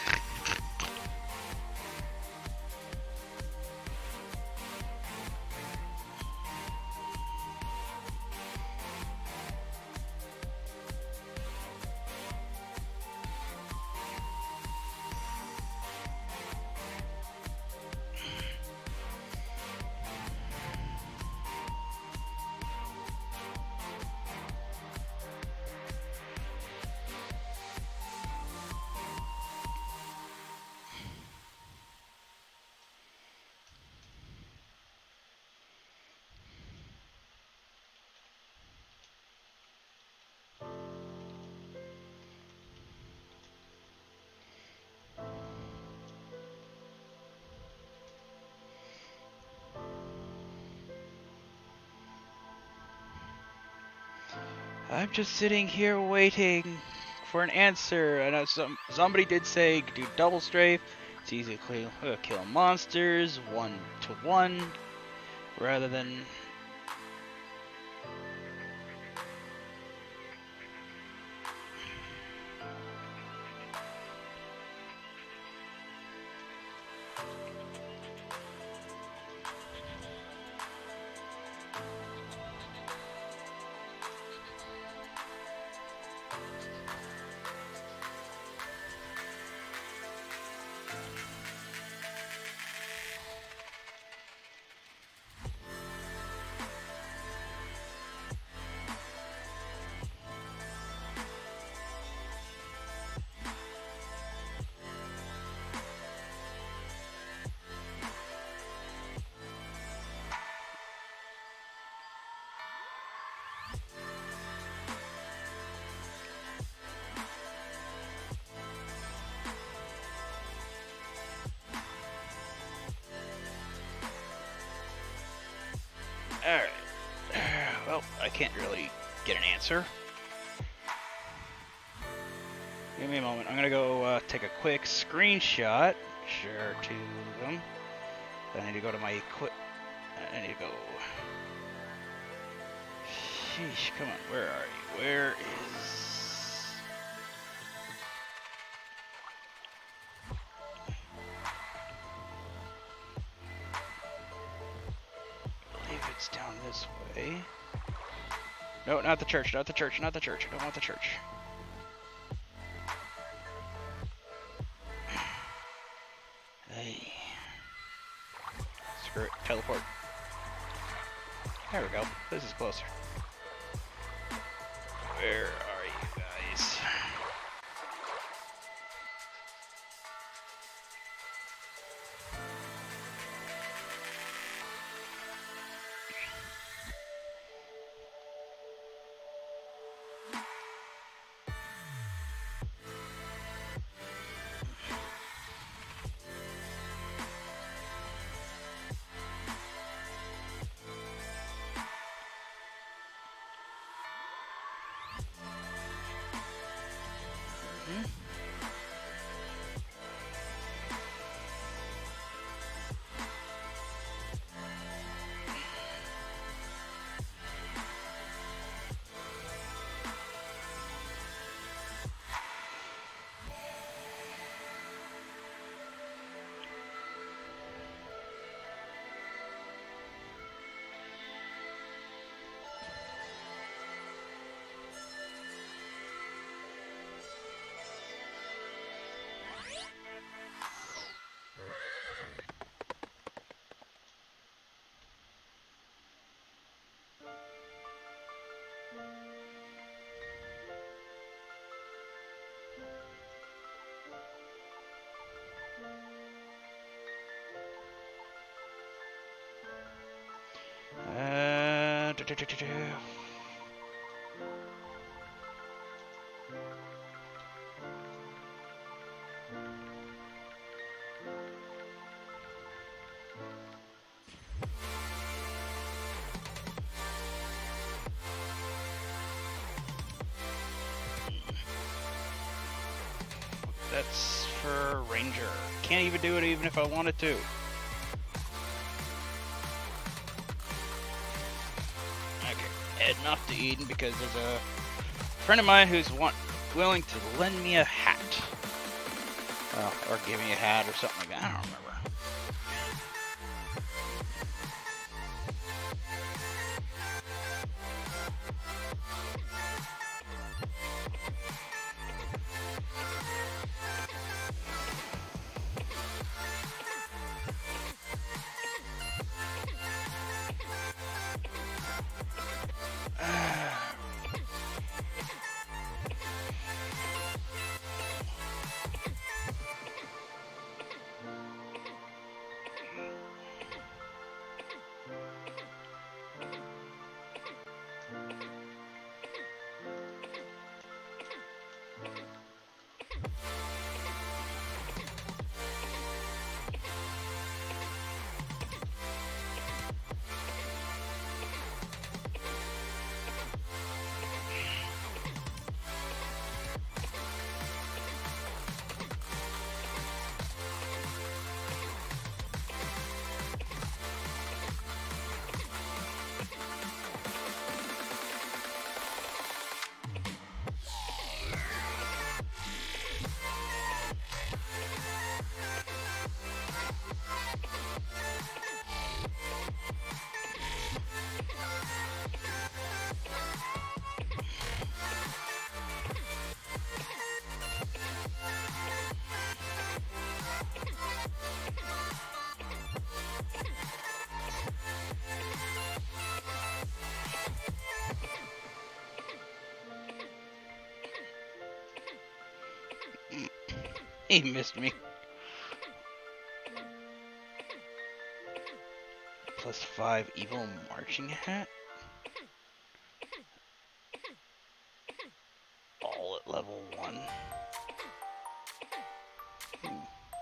I'm just sitting here waiting for an answer. I know some somebody did say do double strafe. It's easy to kill, uh, kill monsters one to one rather than. Alright. Well, I can't really get an answer. Give me a moment. I'm gonna go uh, take a quick screenshot. Share to them. Then I need to go to my equip. I need to go. Sheesh, come on. Where are you? Where is. I believe it's down this way. No, not the church, not the church, not the church. I don't want the church. Hey. Screw it. Teleport. There we go. This is closer. Where are you guys? That's for Ranger. Can't even do it even if I wanted to. Okay, heading off to Eden because there's a friend of mine who's want, willing to lend me a hat. Well, or give me a hat or something like that. I don't remember. He missed me. Plus five evil marching hat. All at level one. Hmm.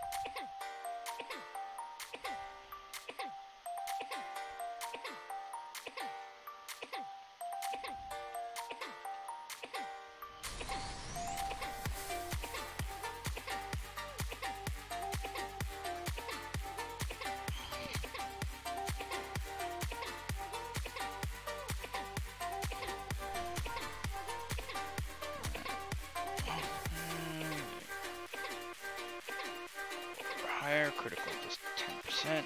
Higher critical, just ten percent.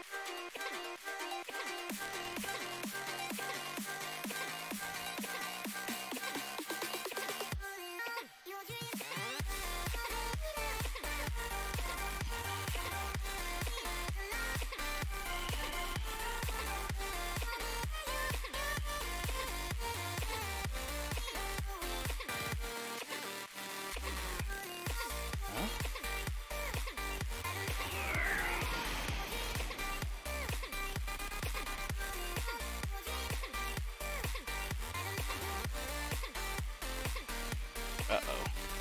Uh-oh.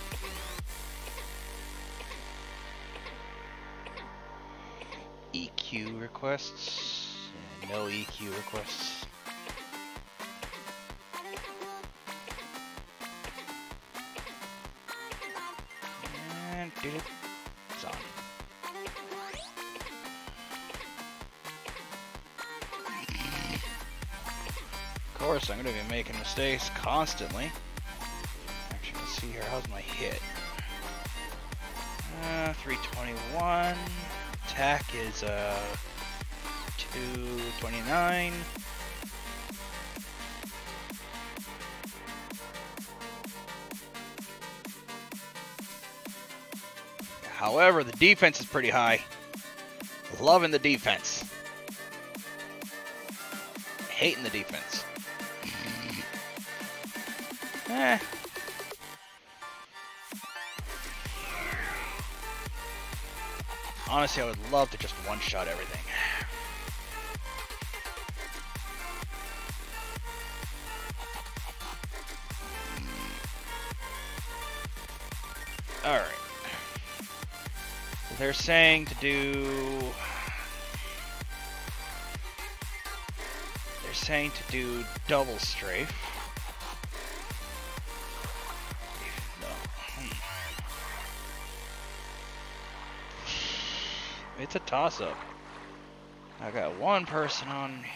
E Q requests. No E Q requests. And did it. It's on. Of course, I'm going to be making mistakes constantly. See here, how's my hit? Uh, three twenty-one. Attack is uh two twenty-nine. However, the defense is pretty high. Loving the defense. Hating the defense. Eh. Honestly, I would love to just one-shot everything. Alright. So they're saying to do... They're saying to do double strafe. No. Hmm. It's a toss-up. I got one person on here.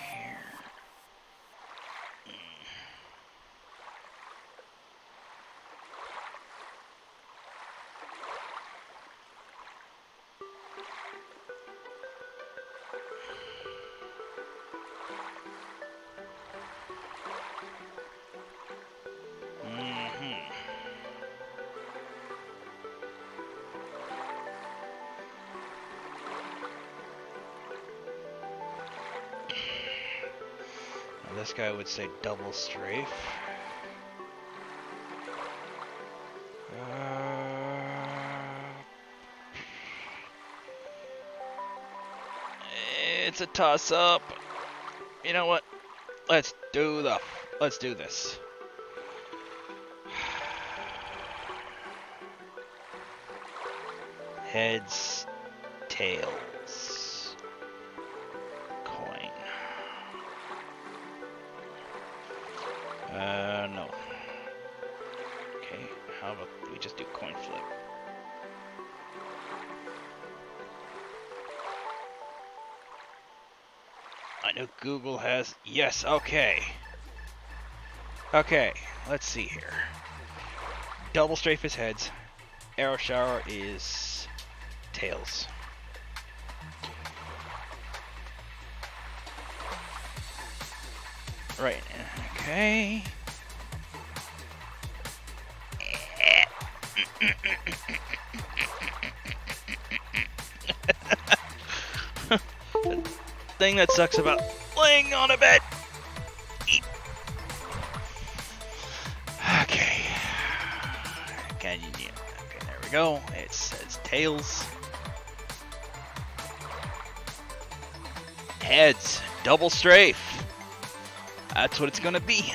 This guy would say double strafe. Uh, it's a toss-up. You know what? Let's do the. Let's do this. Heads, tails, coin. Uh, no. Okay, how about we just do coin flip? I know Google has... Yes, okay. Okay, let's see here. Double strafe is heads. Arrow shower is tails. Right, okay. The thing that sucks about laying on a bed. Okay. Can you, okay, there we go. It says tails. Heads, double strafe. That's what it's gonna be.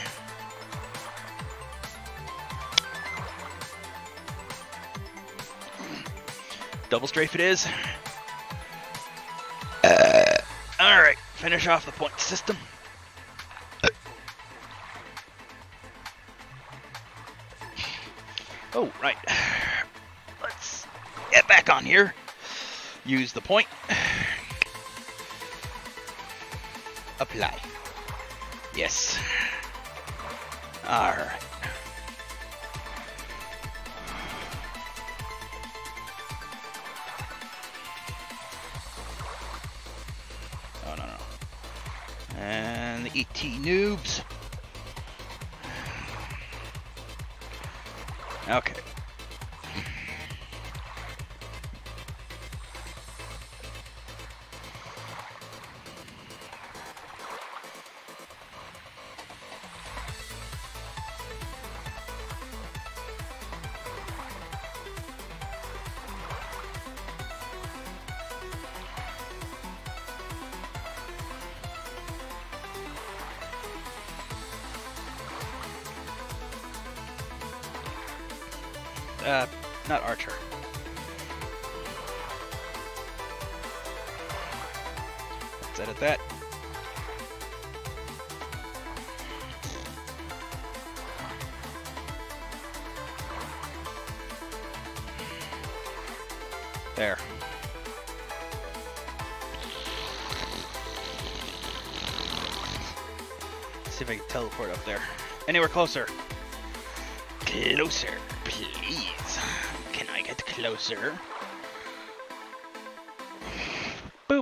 Double strafe it is. Uh, Alright, finish off the point system. Oh, right. Let's get back on here. Use the point. Apply. Yes. Alright. Oh, no, no. And the E T noobs. Okay. Uh, not Archer. Let's edit that. There. Let's see if I can teleport up there. Anywhere closer. Closer, please. Can I get closer? Boop.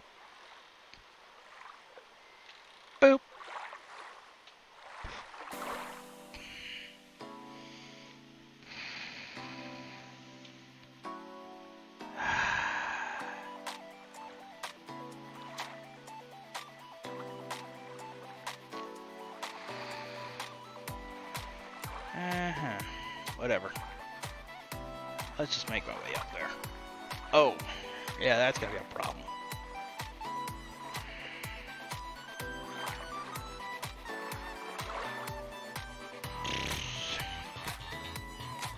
Boop. Uh-huh. Whatever. Let's just make my way up there. Oh, yeah, that's gonna be a problem.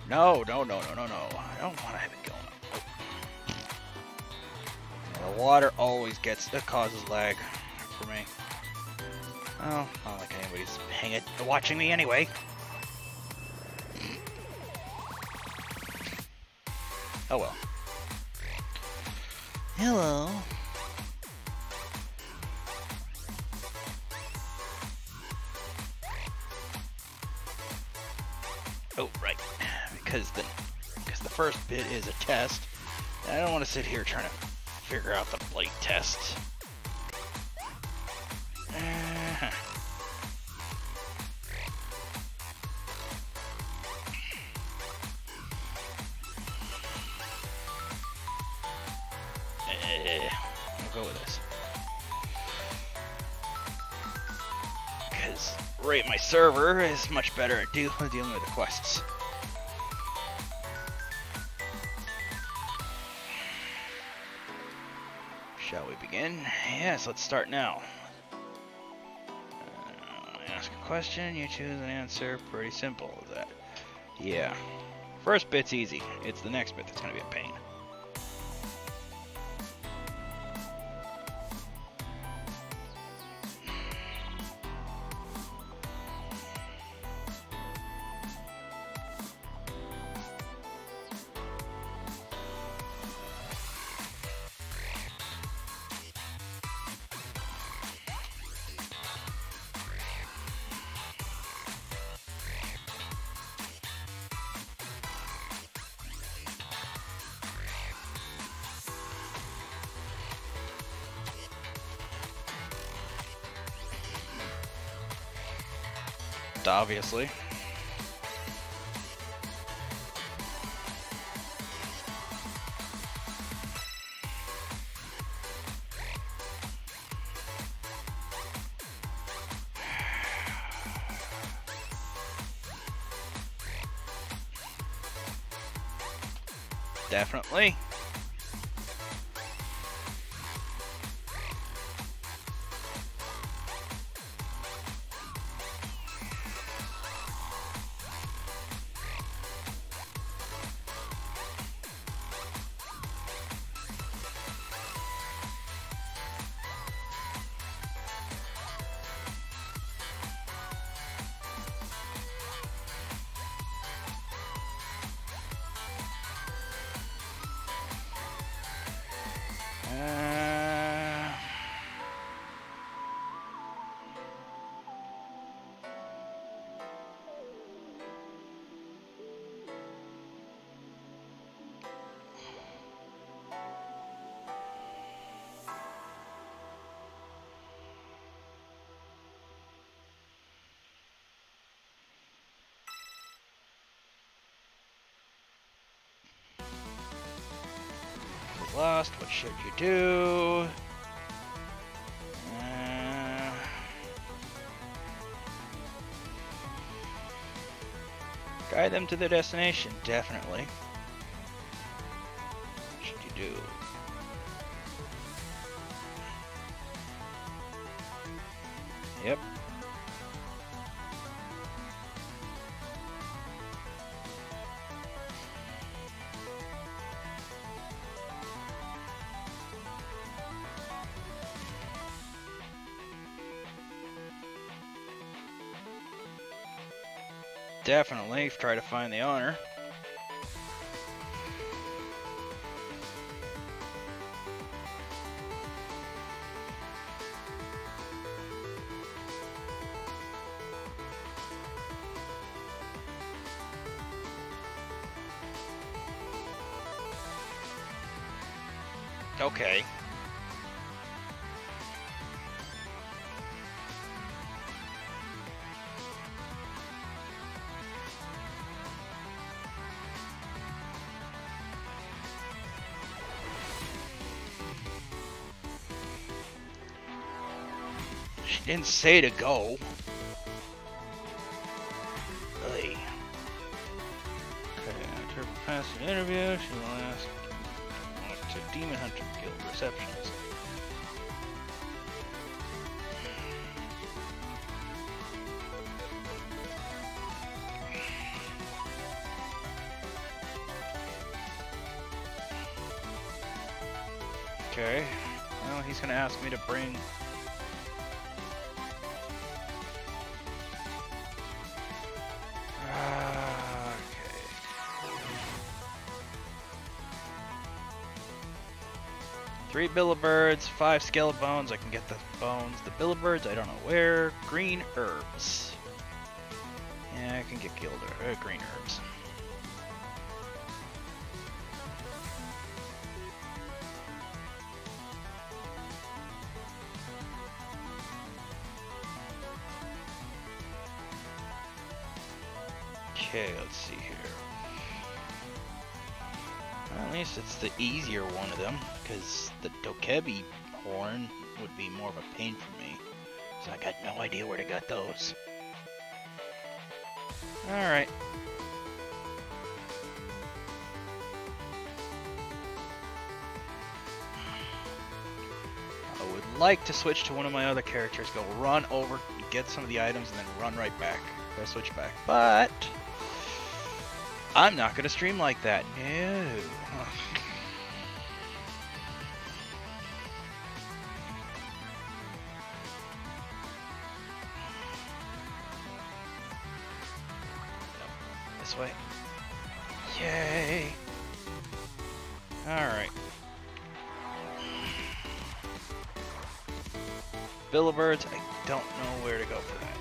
No, no, no, no, no, no. I don't want to have it going up. Oh. The water always gets, it causes lag for me. Oh, not like anybody's paying it, watching me anyway. Oh well. Hello. Oh, right. Because the because the first bit is a test. And I don't want to sit here trying to figure out the blade test. Uh-huh. Uh, I'll go with this. Because rate my server is much better at deal dealing with the quests. Shall we begin? Yes, let's start now. Uh, ask a question, you choose an answer. Pretty simple, is that? Yeah. First bit's easy. It's the next bit that's going to be a pain. Obviously. Definitely. Lost, what should you do? Uh, guide them to their destination, definitely. What should you do? Yep. Definitely try to find the owner. Okay. She didn't say to go. Really? Okay, after passing the interview, she will ask to Demon Hunter Guild receptionist. Okay. Well, he's gonna ask me to bring... Uh, okay. Three billibirds, five skelebones. I can get the bones. The billibirds, I don't know where. Green herbs. Yeah, I can get gilder, uh, green herbs. Okay, let's see here. Well, at least it's the easier one of them, because the Dokebi horn would be more of a pain for me. So I got no idea where to get those. Alright. I would like to switch to one of my other characters, go run over, get some of the items, and then run right back. Or switch back. But I'm not going to stream like that. No. This way. Yay. Alright. Billibirds, I don't know where to go for that.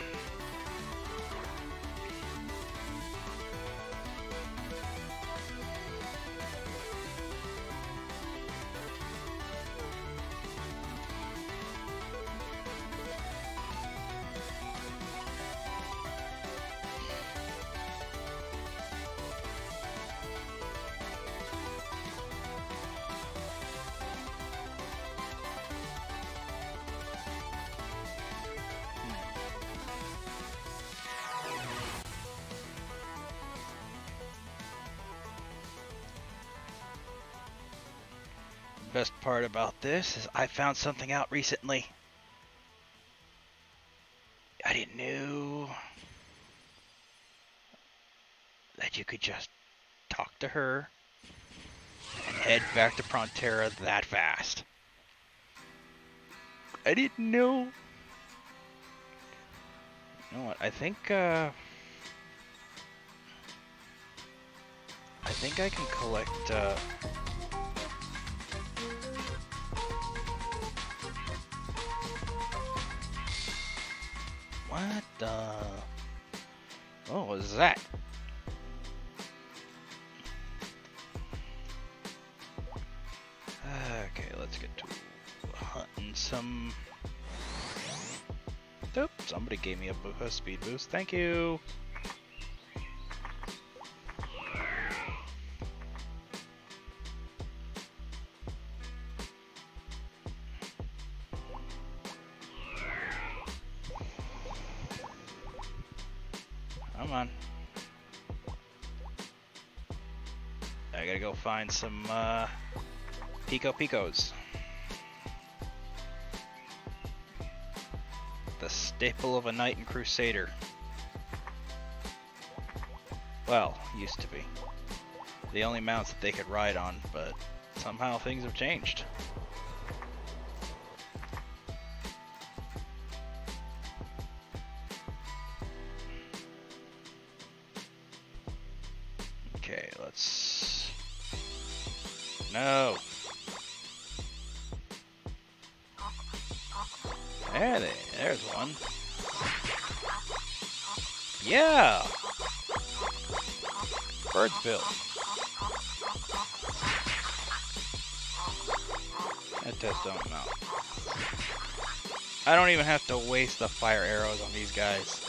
Best part about this is I found something out recently. I didn't know that you could just talk to her and head back to Frontera that fast. I didn't know. You know what? I think uh, I think I can collect. Uh, What the? What was that? Okay, let's get to hunting some. Nope, somebody gave me a, bo a speed boost. Thank you. Come on. I gotta go find some uh, Pico Picos. The staple of a knight and crusader. Well, used to be. The only mounts that they could ride on, but somehow things have changed. Okay, let's... No! There they, there's one. Yeah! Bird's bill. That test don't mount. I don't even have to waste the fire arrows on these guys.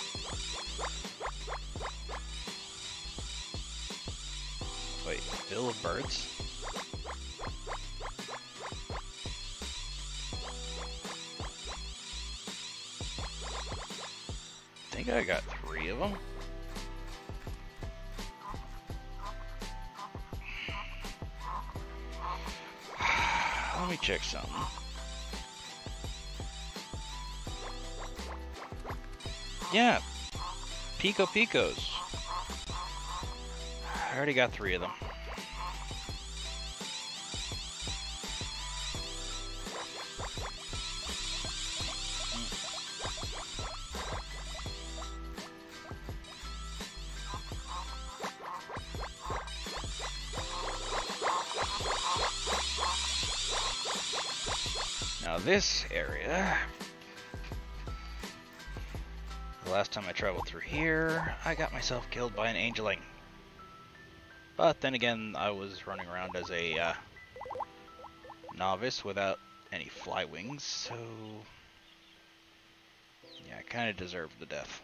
Wait, bill of birds? I think I got three of them. Let me check something. Yeah, Pico Picos. I already got three of them. this area, the last time I traveled through here, I got myself killed by an angeling. But then again, I was running around as a uh, novice without any fly wings, so yeah, I kind of deserved the death.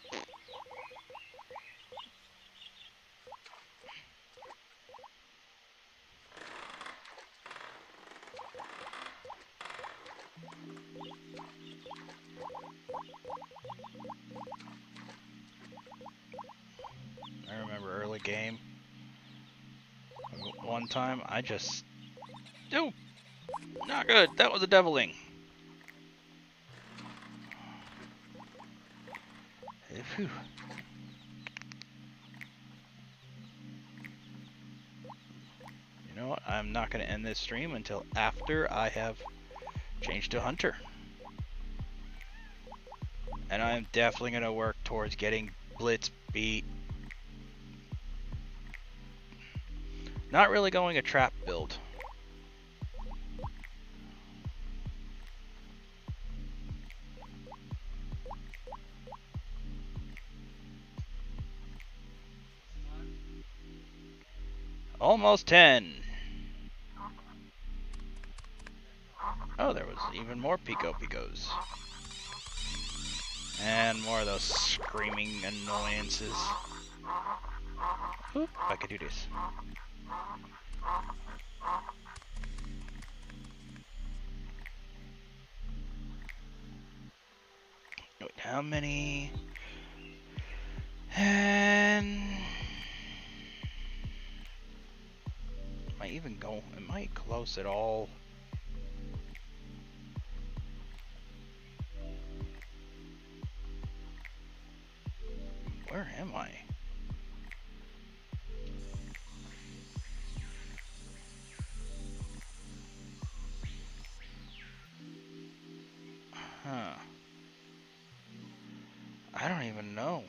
I remember early game. One time, I just... Oh! Not good! That was a deviling! Phew. You know what? I'm not going to end this stream until after I have changed to Hunter. And I'm definitely going to work towards getting Blitz beat. Not really going a trap build. Almost ten. Oh, there was even more Pico Picos. And more of those screaming annoyances. Oop, I could do this. Wait, how many? And am I even going? Am I close at all? Where am I? Huh. I don't even know.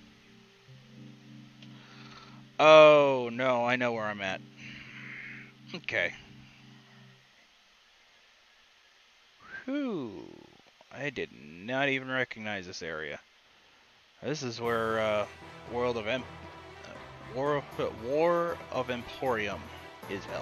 Oh, no, I know where I'm at. Okay. Whew. I did not even recognize this area. This is where uh, World of Em uh, War, uh, War of Emporium is held.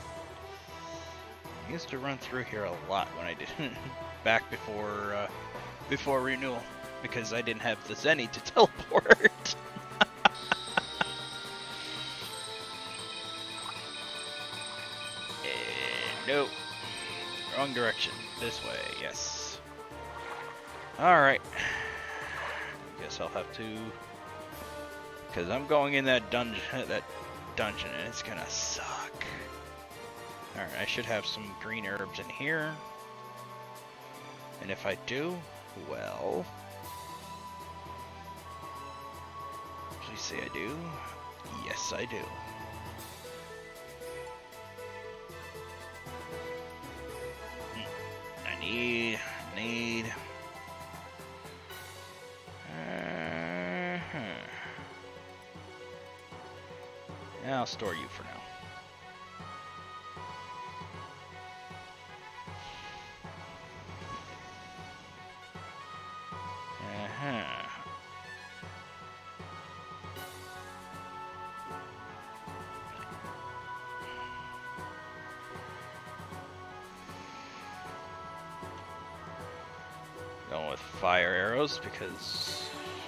I used to run through here a lot when I did back before uh, before renewal, because I didn't have the Zenny to teleport. uh, no, wrong direction. This way, yes. All right. Guess I'll have to, because I'm going in that dungeon, that dungeon, and it's gonna suck. All right, I should have some green herbs in here, and if I do, well, please say I do. Yes, I do. I need, need. Uh-huh. I'll store you for now. Uh-huh. Going with fire arrows because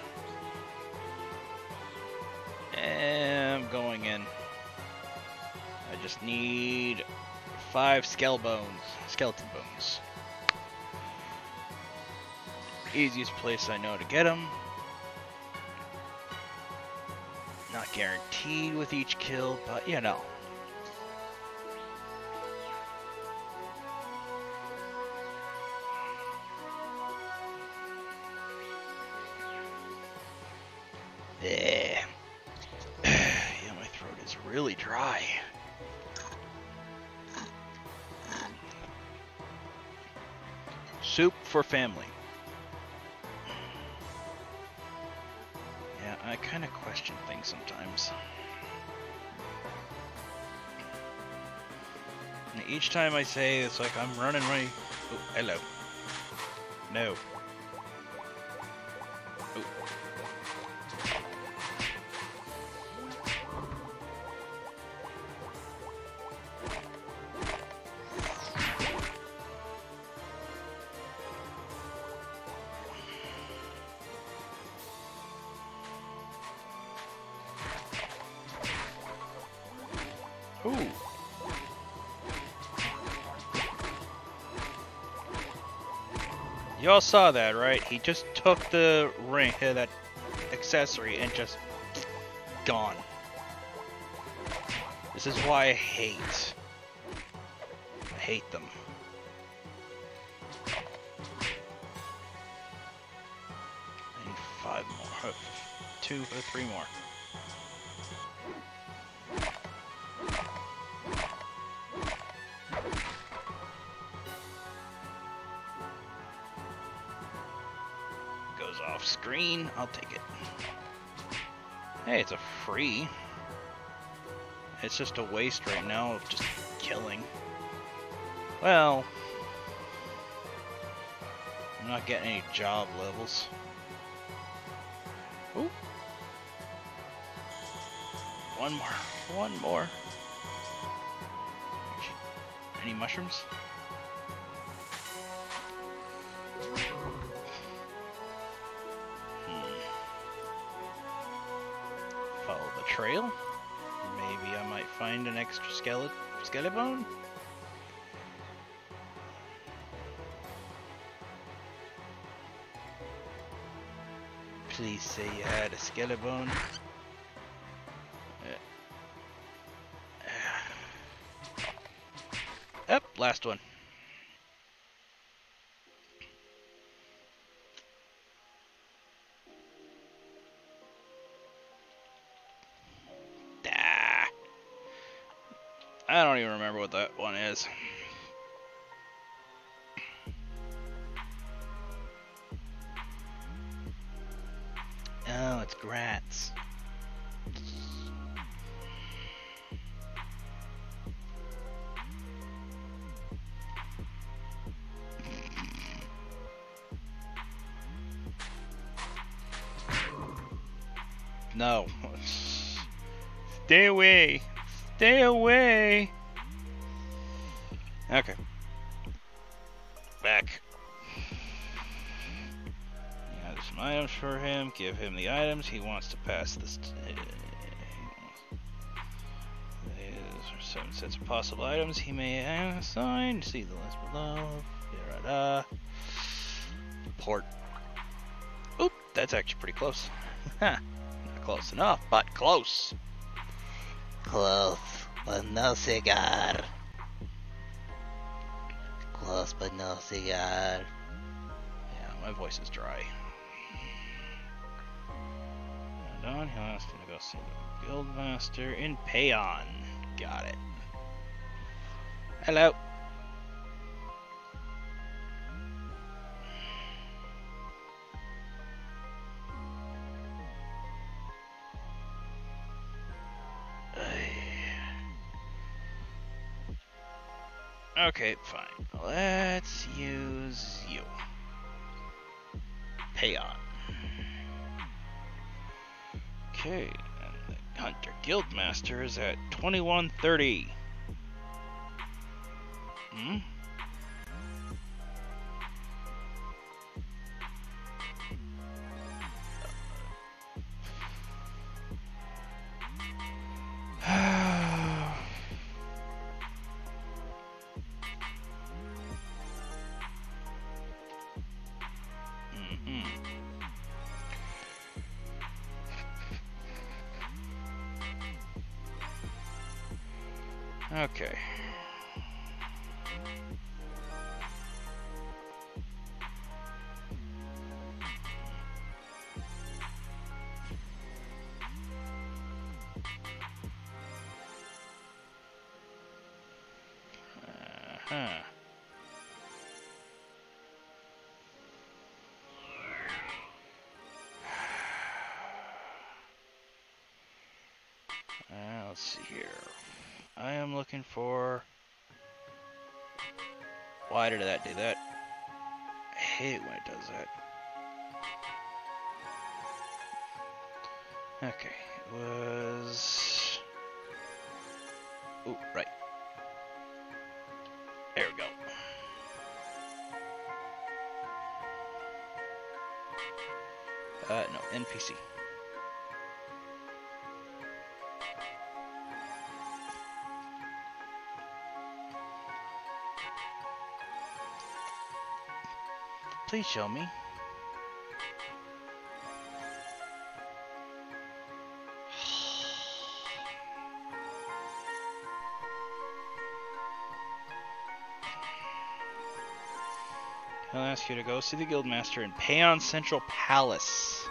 I'm going in. I just need five skeleton bones. Skeleton bones. Easiest place I know to get them. Not guaranteed with each kill, but you know. Yeah. Yeah, my throat is really dry. Soup for family. Yeah, I kind of question things sometimes. And each time I say it's like I'm running my Oh, hello. No. Oh. Ooh. Y'all saw that, right? He just took the ring, uh, that accessory, and just gone. This is why I hate. I hate them. I need five more. Two or three more. Off screen, I'll take it. Hey, it's a free. It's just a waste right now of just killing. Well, I'm not getting any job levels. Ooh. One more. One more. Any mushrooms? Trail. Maybe I might find an extra skeleton, skeleton. Please say you had a skeleton. Yep, last one. I don't even remember what that one is. Oh, it's Grats. No. Stay away. Stay away. Okay. Back. Yeah, there's some items for him. Give him the items. He wants to pass this. These are seven sets of possible items he may assign. See the list below. Da-da-da. Port. Oop, that's actually pretty close. Not close enough, but close. Close, but no cigar. Close, but no cigar. Yeah, my voice is dry. And on, he wants to go see the Guildmaster in Payon. Got it. Hello. Okay, fine. Let's use you. Payon. Okay, and the Hunter Guildmaster is at twenty-one thirty. Hmm? Okay. Uh-huh. Uh, let's see here. I am looking for Why did that do that? I hate when it does that. Okay, it was... Ooh, right. There we go. Uh, no, N P C. Please show me. I'll ask you to go see the Guildmaster in Payon Central Palace.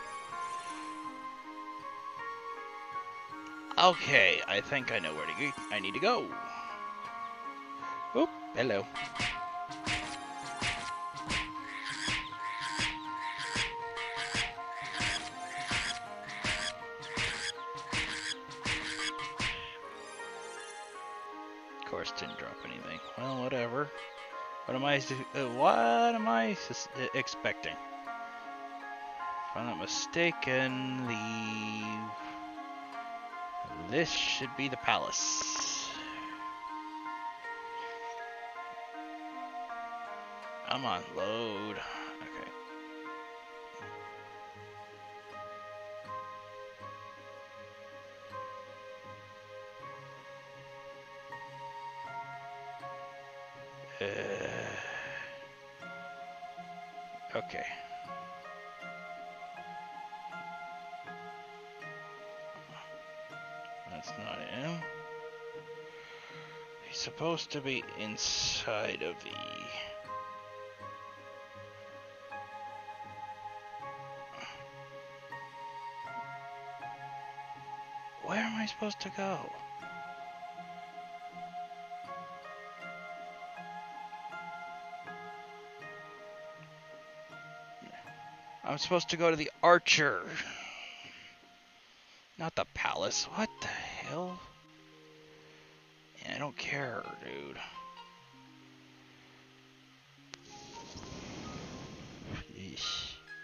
Okay, I think I know where to go. I need to go. Oop, hello. Of course, didn't drop anything. Well, whatever. What am I? Uh, what am I expecting? If I'm not mistaken, the this should be the palace. Come on, load. Okay. Uh, okay. That's not him. He's supposed to be inside of the... Where am I supposed to go? I'm supposed to go to the Archer. Not the palace. What the hell? Yeah, I don't care, dude. Yeesh.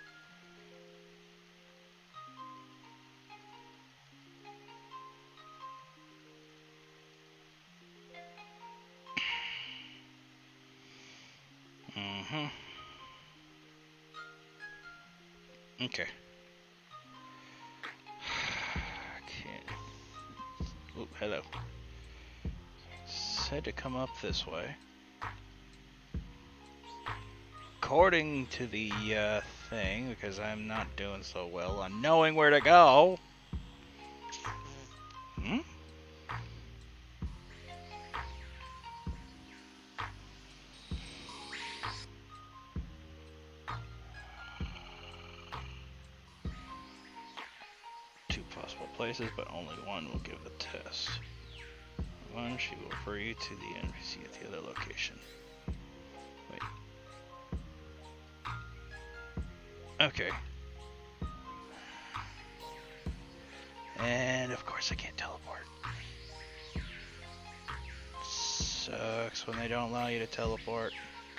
Mm-hmm. Okay. Can't. Oh, hello. Said to come up this way. According to the uh, thing, because I'm not doing so well on knowing where to go. Hmm? Two possible places, but only one will give the test. One, she will refer you to the N P C at the other location. Wait. Okay. And of course I can't teleport. Sucks when they don't allow you to teleport.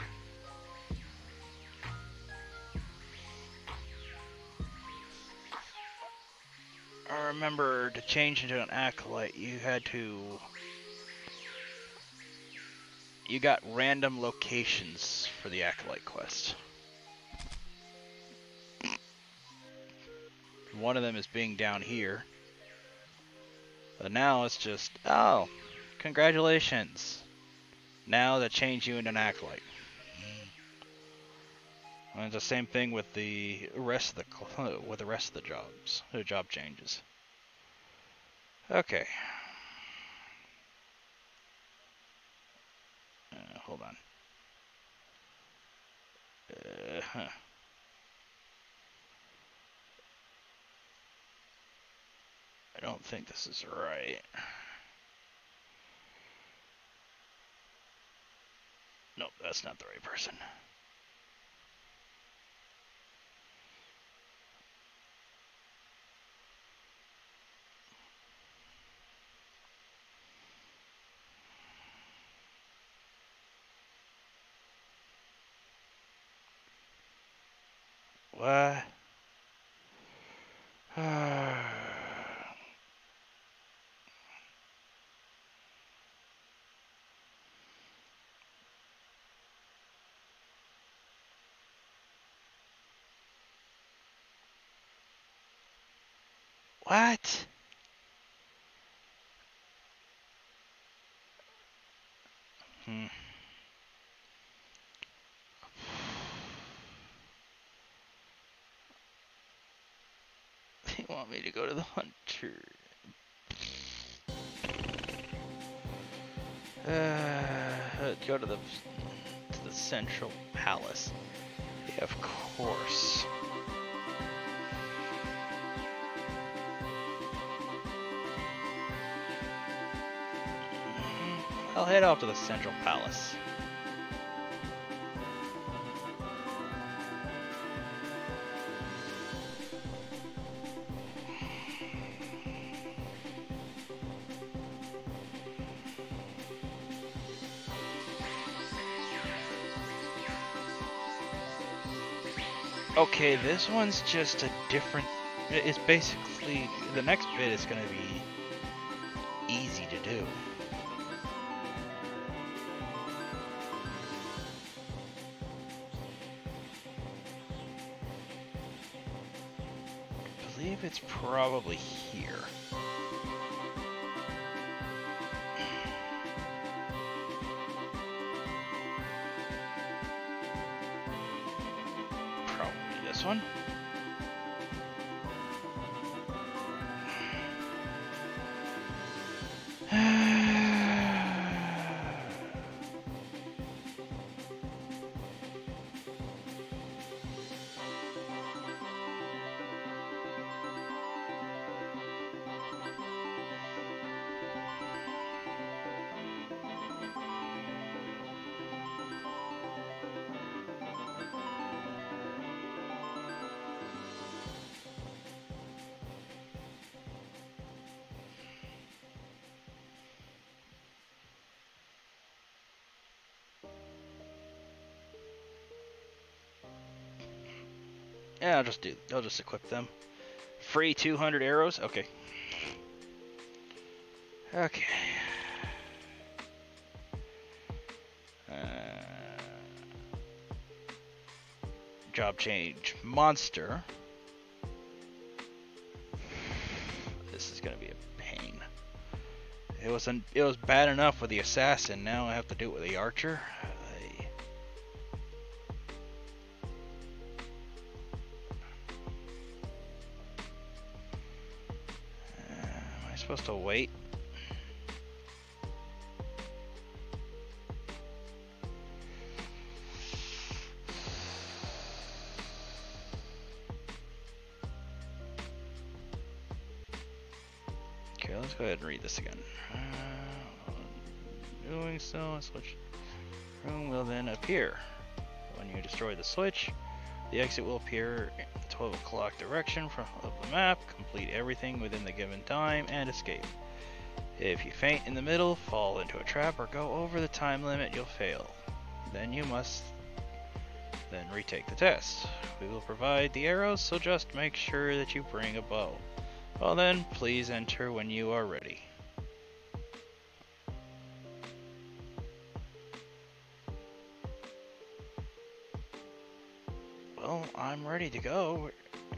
I remember to change into an acolyte, you had to... You got random locations for the acolyte quest. One of them is being down here. But now it's just, oh, congratulations. Now they change you into an acolyte. And it's the same thing with the rest of the with the rest of the jobs, the job changes. Okay. Uh, hold on. Uh, huh. I don't think this is right. Nope, that's not the right person. What? What? Hmm. They want me to go to the hunter. Uh, go to the to the central palace. Yeah, of course. I'll head off to the central palace. Okay, this one's just a different... It's basically... The next bit is going to be easy to do. I believe it's probably here. Probably this one. Yeah, I'll just do. I'll just equip them. Free two hundred arrows. Okay. Okay. Uh, job change. Monster. This is gonna be a pain. It was an, It was bad enough with the assassin. Now I have to do it with the archer. Supposed to wait. Okay, let's go ahead and read this again. Uh, doing so, a switch room will then appear. When you destroy the switch, the exit will appear in the twelve o'clock direction from of the map. Complete everything within the given time and escape. If you faint in the middle, fall into a trap, or go over the time limit, you'll fail. Then you must then retake the test. We will provide the arrows, so just make sure that you bring a bow. Well then, please enter when you are ready. Well, I'm ready to go.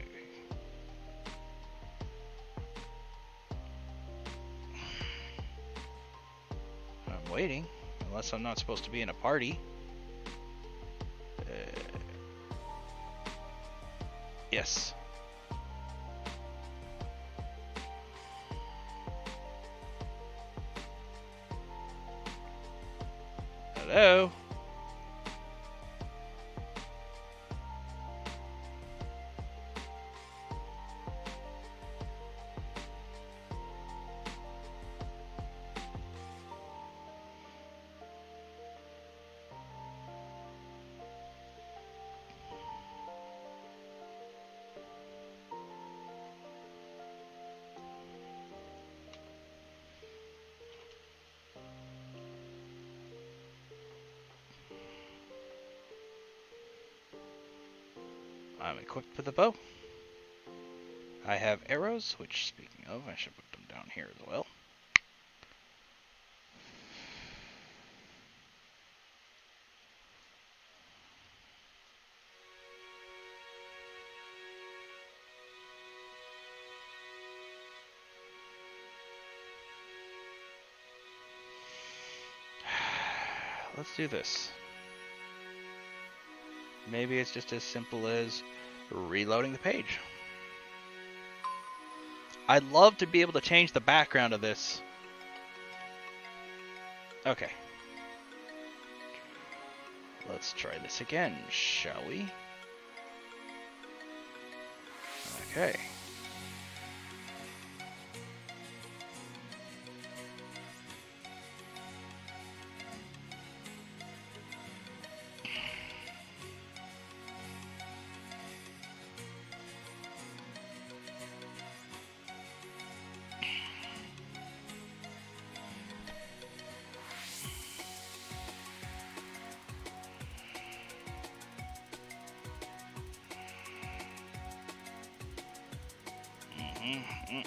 I'm waiting, unless I'm not supposed to be in a party. Uh, yes. Hello? I'm equipped with a bow. I have arrows, which, speaking of, I should put them down here as well. Let's do this. Maybe it's just as simple as reloading the page. I'd love to be able to change the background of this. Okay. Let's try this again, shall we? Okay. Mm-hmm.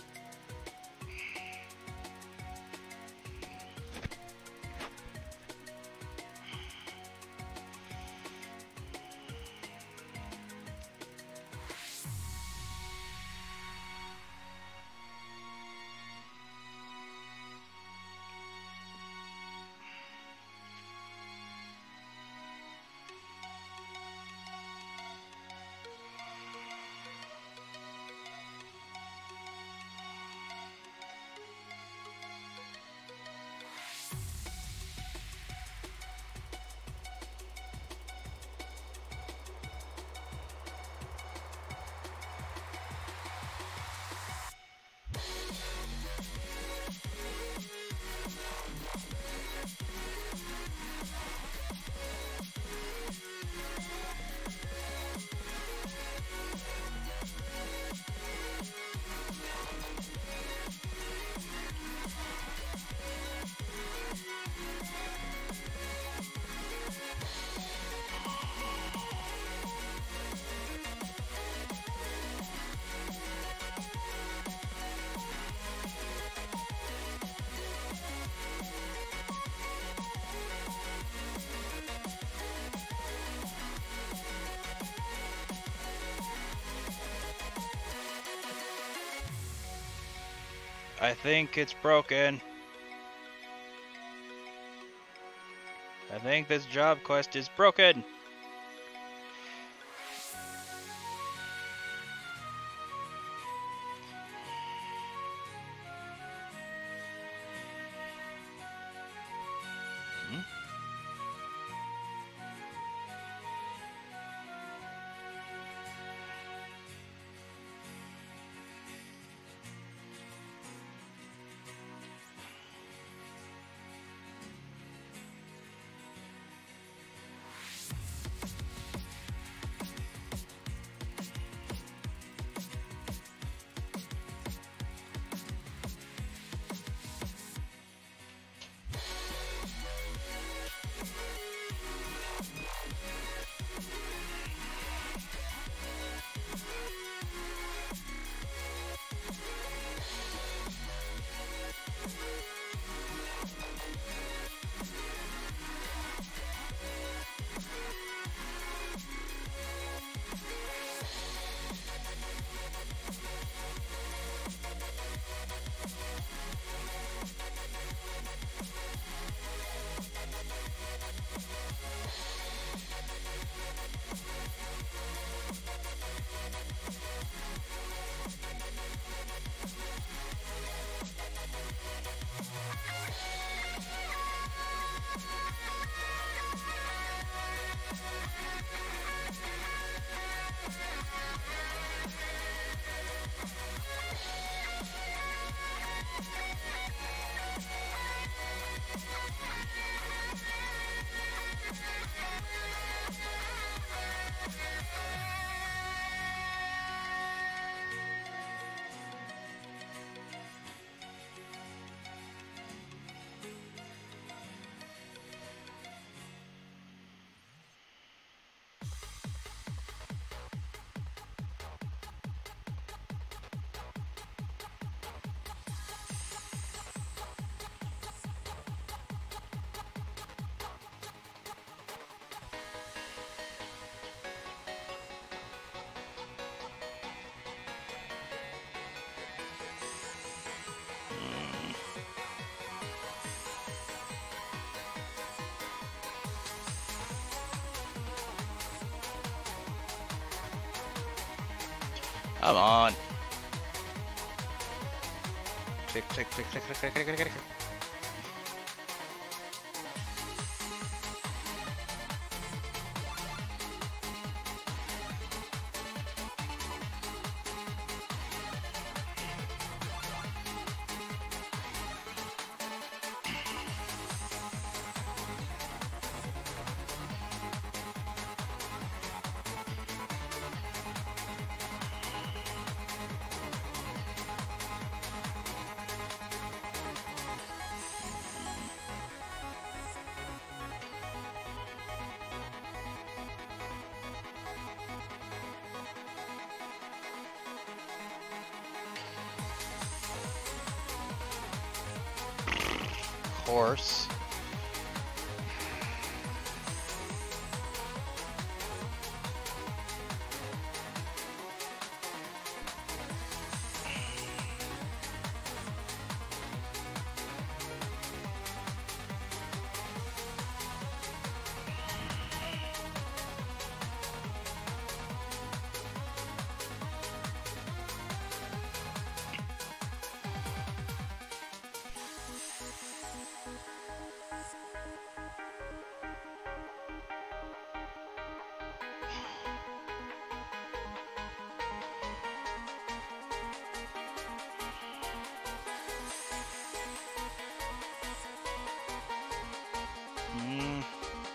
I think it's broken. I think this job quest is broken. Hmm? Come on. Click, click, click, click, click, click, click, click, click. Phorse. Mm.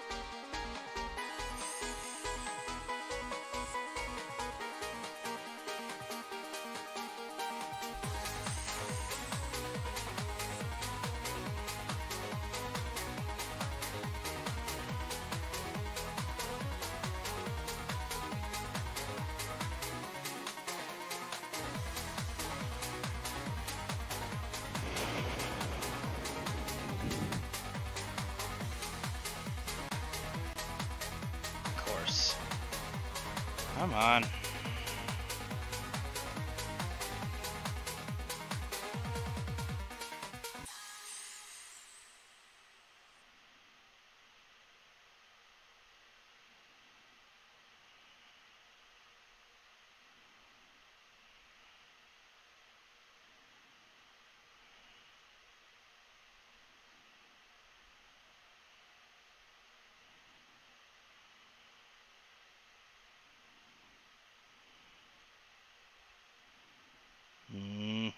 Of course. Come on. Mm.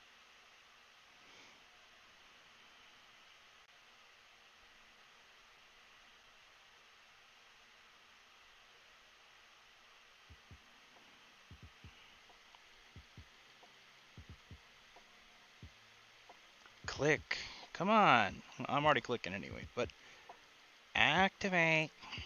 Click. Come on. I'm already clicking anyway, but activate.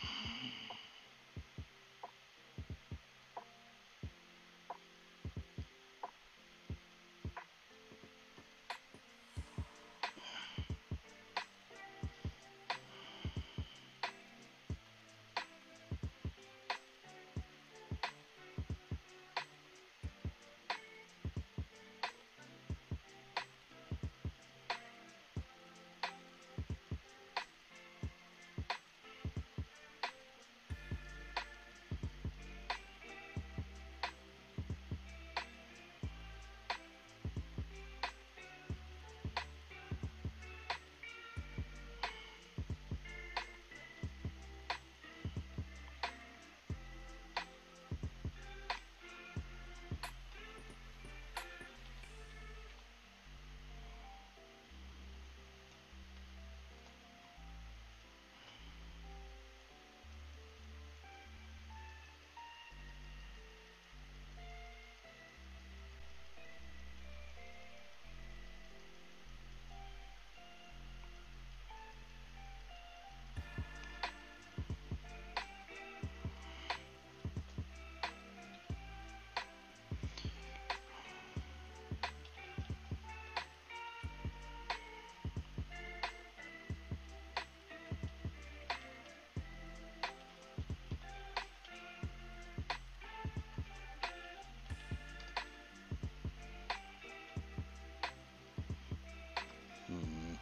Mm.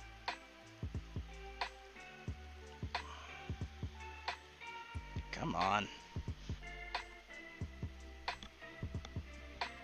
Come on.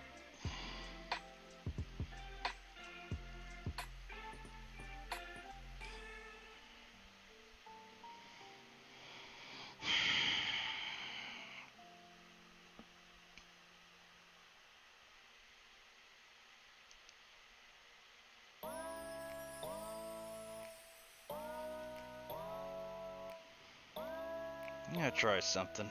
I'm gonna try something.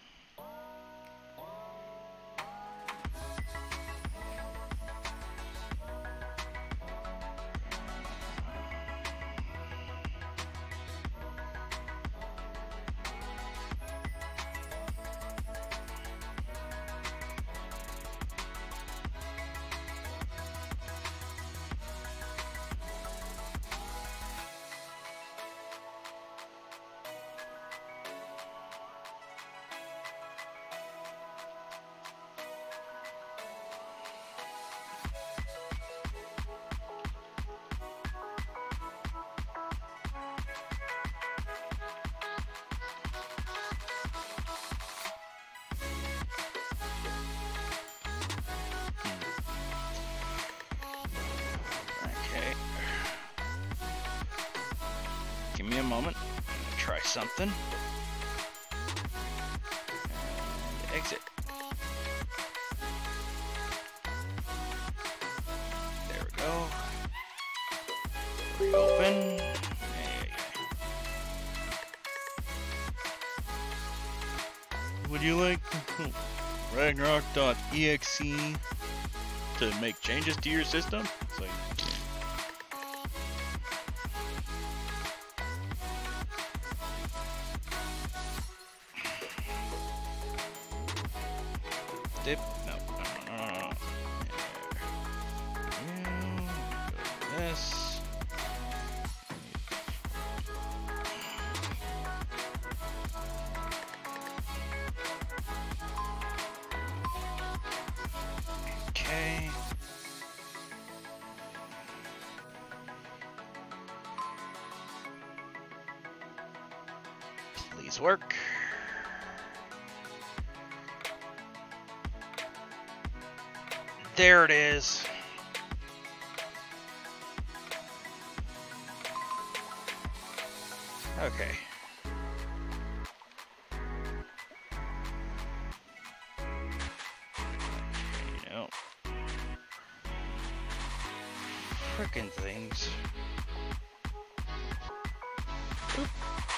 Give me a moment. I'm gonna try something. And exit. There we go. Reopen. There you go. Would you like Ragnarok dot E X E to make changes to your system? It's like, dip. No, no, no, no, no. There. Go to this. Okay. Please work. There it is. Okay. You know. Frickin' things. Oop.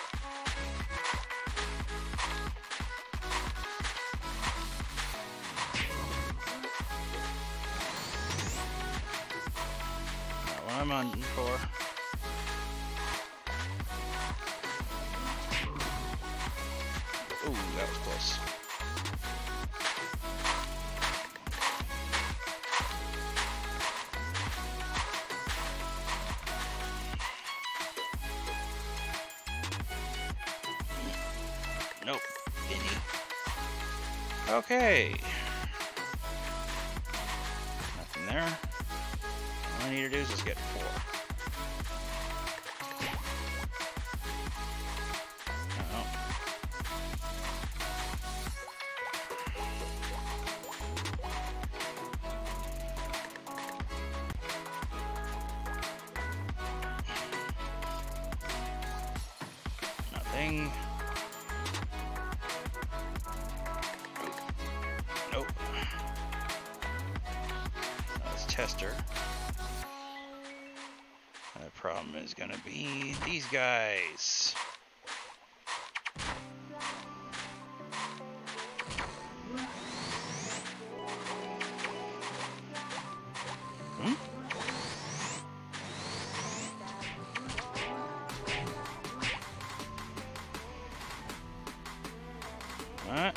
I'm on for. Ooh, that was close. Nope. Any. Okay. Nothing there. All I need to do is just get four. No. Nothing. Nope. That's tester. The problem is going to be these guys. Hmm? What?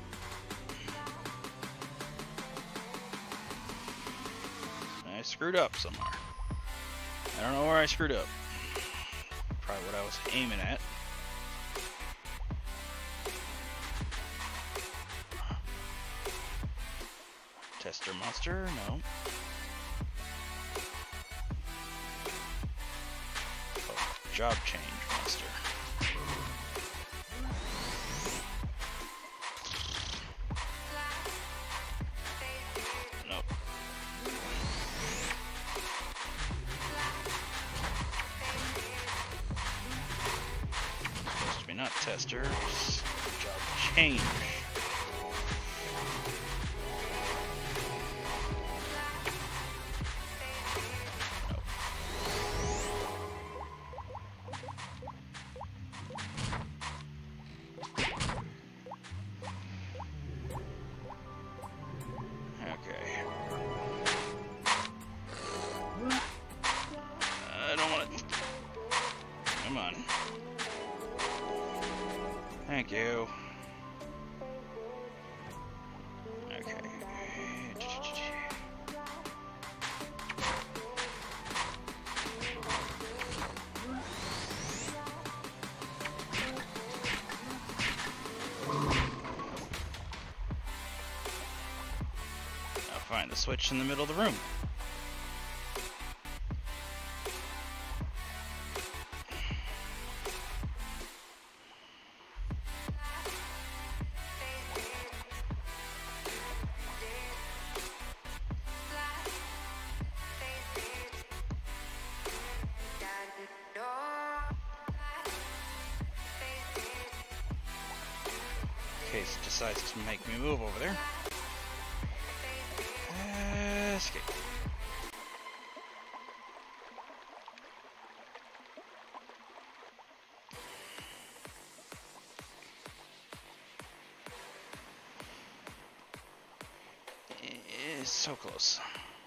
I screwed up somewhere. I don't know where I screwed up. Probably what I was aiming at. Tester monster, no. Oh, job change monster. Nope. Supposed to be not testers. Job change. Thank you. Okay. I'll find the switch in the middle of the room. Case decides to make me move over there. Escape. It's so close.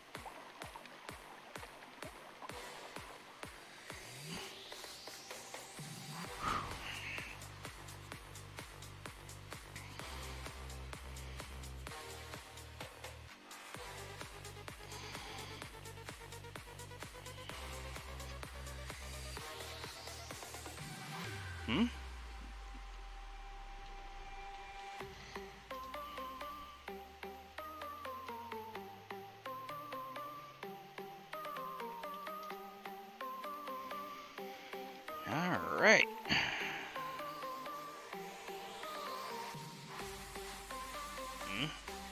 Hmm? All right. Hmm?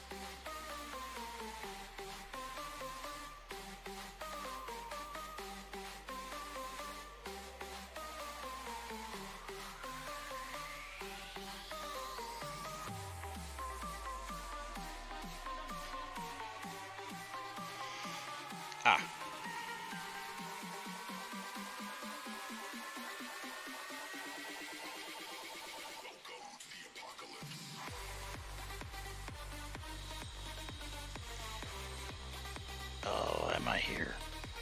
Ah. Oh, am I here?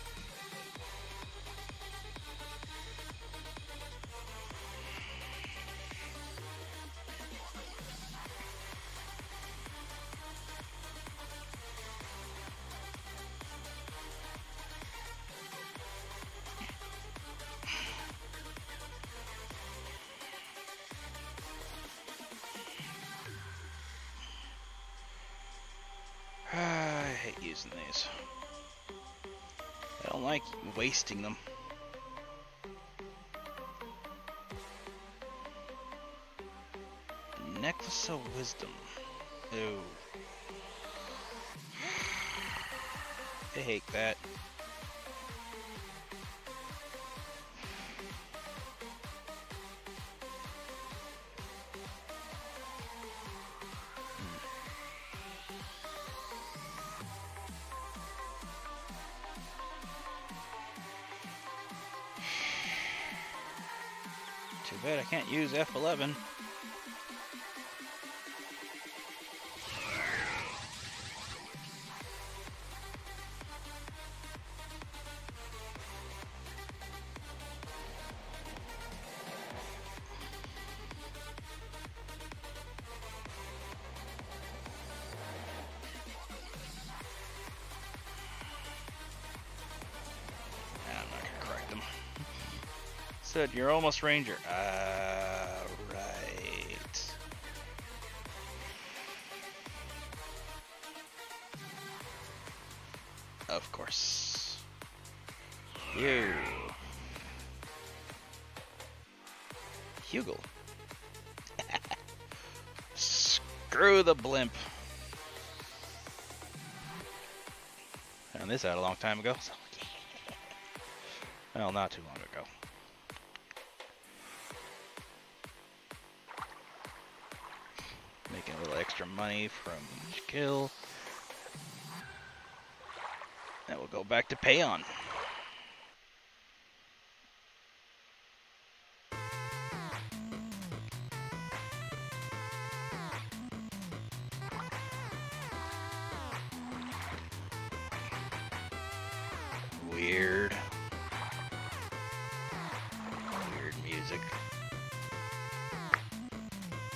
I hate using these. I don't like wasting them. Necklace of Wisdom. Ooh. I hate that. Too bad I can't use F eleven. Said you're almost Ranger. Uh, right. Of course. You. Hugel. Screw the blimp. Found this out a long time ago. So yeah. Well, not too long ago. Making a little extra money from each kill. That will go back to Payon. Weird. Weird music.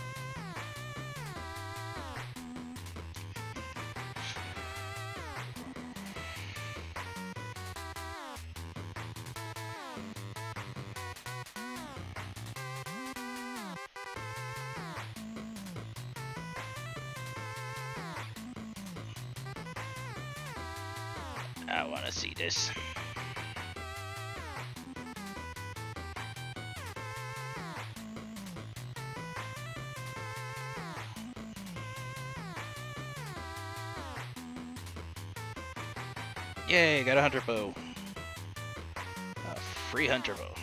I want to see this. Yay, got a hunter bow. A free hunter bow.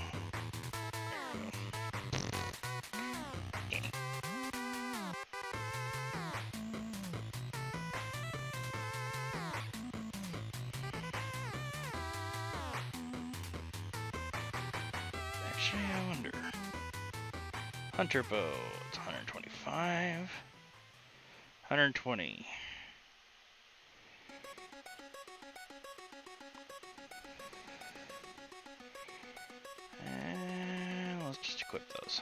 Actually, I wonder. Hunter bow, it's one hundred twenty-five. one hundred twenty. And let's just equip those.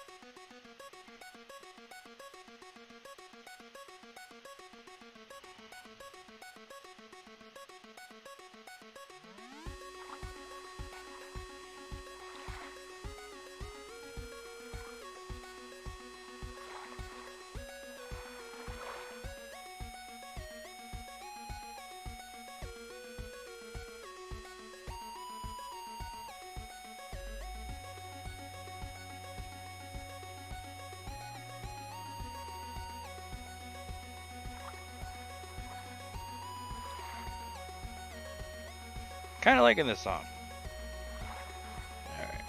Kind of liking this song. Alright.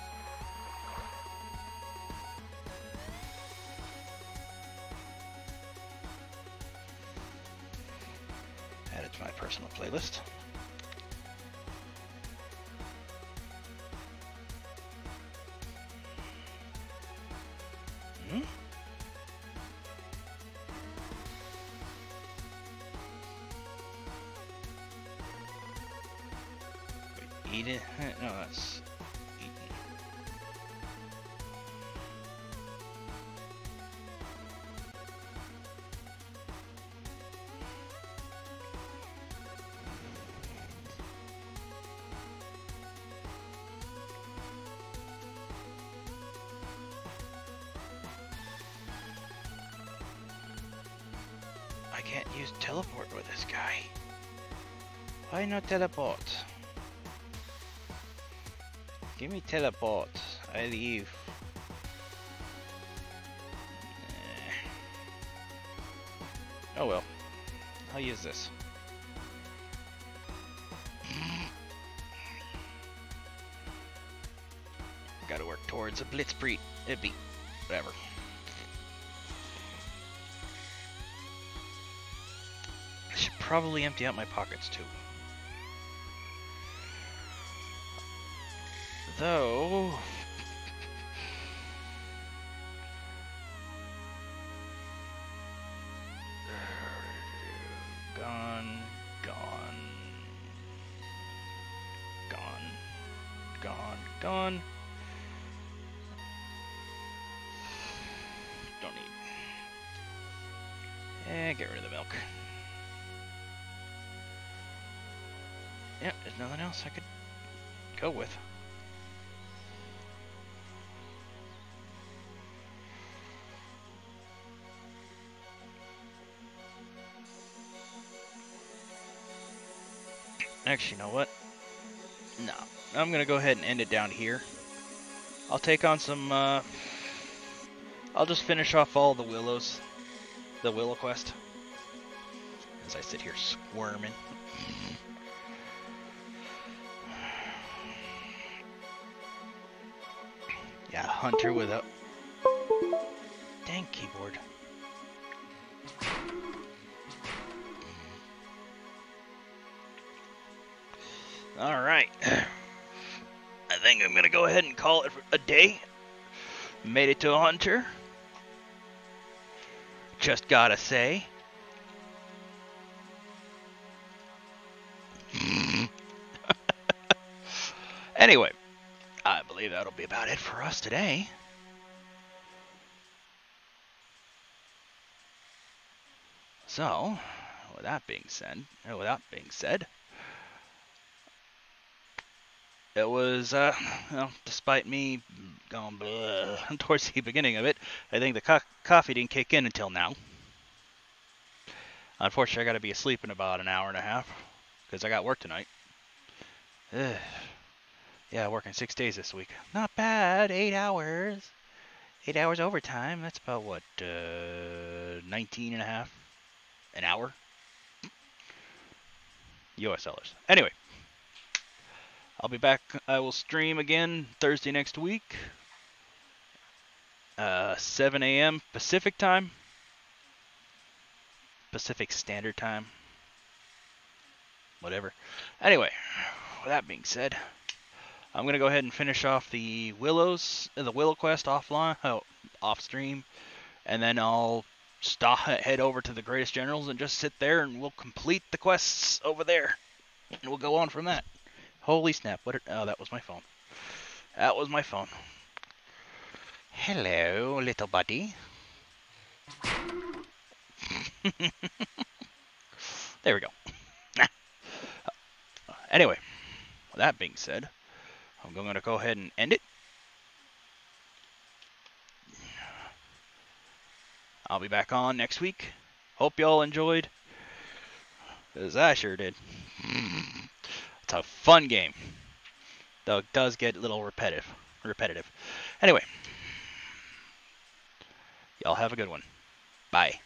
Add it to my personal playlist. Hmm? Eat it? No, that's eaten. I can't use teleport with this guy. Why not teleport? Give me teleport. I leave. Oh well. I'll use this. Gotta work towards a blitzkrieg. It'd be whatever. I should probably empty out my pockets too. Though, gone, gone, gone, gone, gone. Don't need. Eh, get rid of the milk. Yeah, there's nothing else I could go with. Actually, you know what? No. I'm going to go ahead and end it down here. I'll take on some, uh... I'll just finish off all the willows. The willow quest. As I sit here squirming. Yeah, hunter with a... Dang keyboard. Alright. I think I'm gonna go ahead and call it a day. Made it to a hunter. Just gotta say. Anyway, I believe that'll be about it for us today. So, with that being said, or without being said, it was, uh, well, despite me going blah, towards the beginning of it, I think the co coffee didn't kick in until now. Unfortunately, I got to be asleep in about an hour and a half because I got work tonight. Ugh. Yeah, working six days this week. Not bad. Eight hours. Eight hours overtime. That's about what? Uh, nineteen and a half an hour. U S dollars. Anyway, I'll be back. I will stream again Thursday next week. Uh, seven A M Pacific time. Pacific Standard Time. Whatever. Anyway, with that being said, I'm gonna go ahead and finish off the Willows, the Willow Quest offline, oh, off stream, and then I'll stop, head over to the Greatest Generals and just sit there, and we'll complete the quests over there, and we'll go on from that. Holy snap! What? Are, oh, that was my phone. That was my phone. Hello, little buddy. There we go. Anyway, with that being said, I'm going to go ahead and end it. I'll be back on next week. Hope y'all enjoyed, because I sure did. It's a fun game, though it does get a little repetitive. Repetitive. Anyway, y'all have a good one. Bye.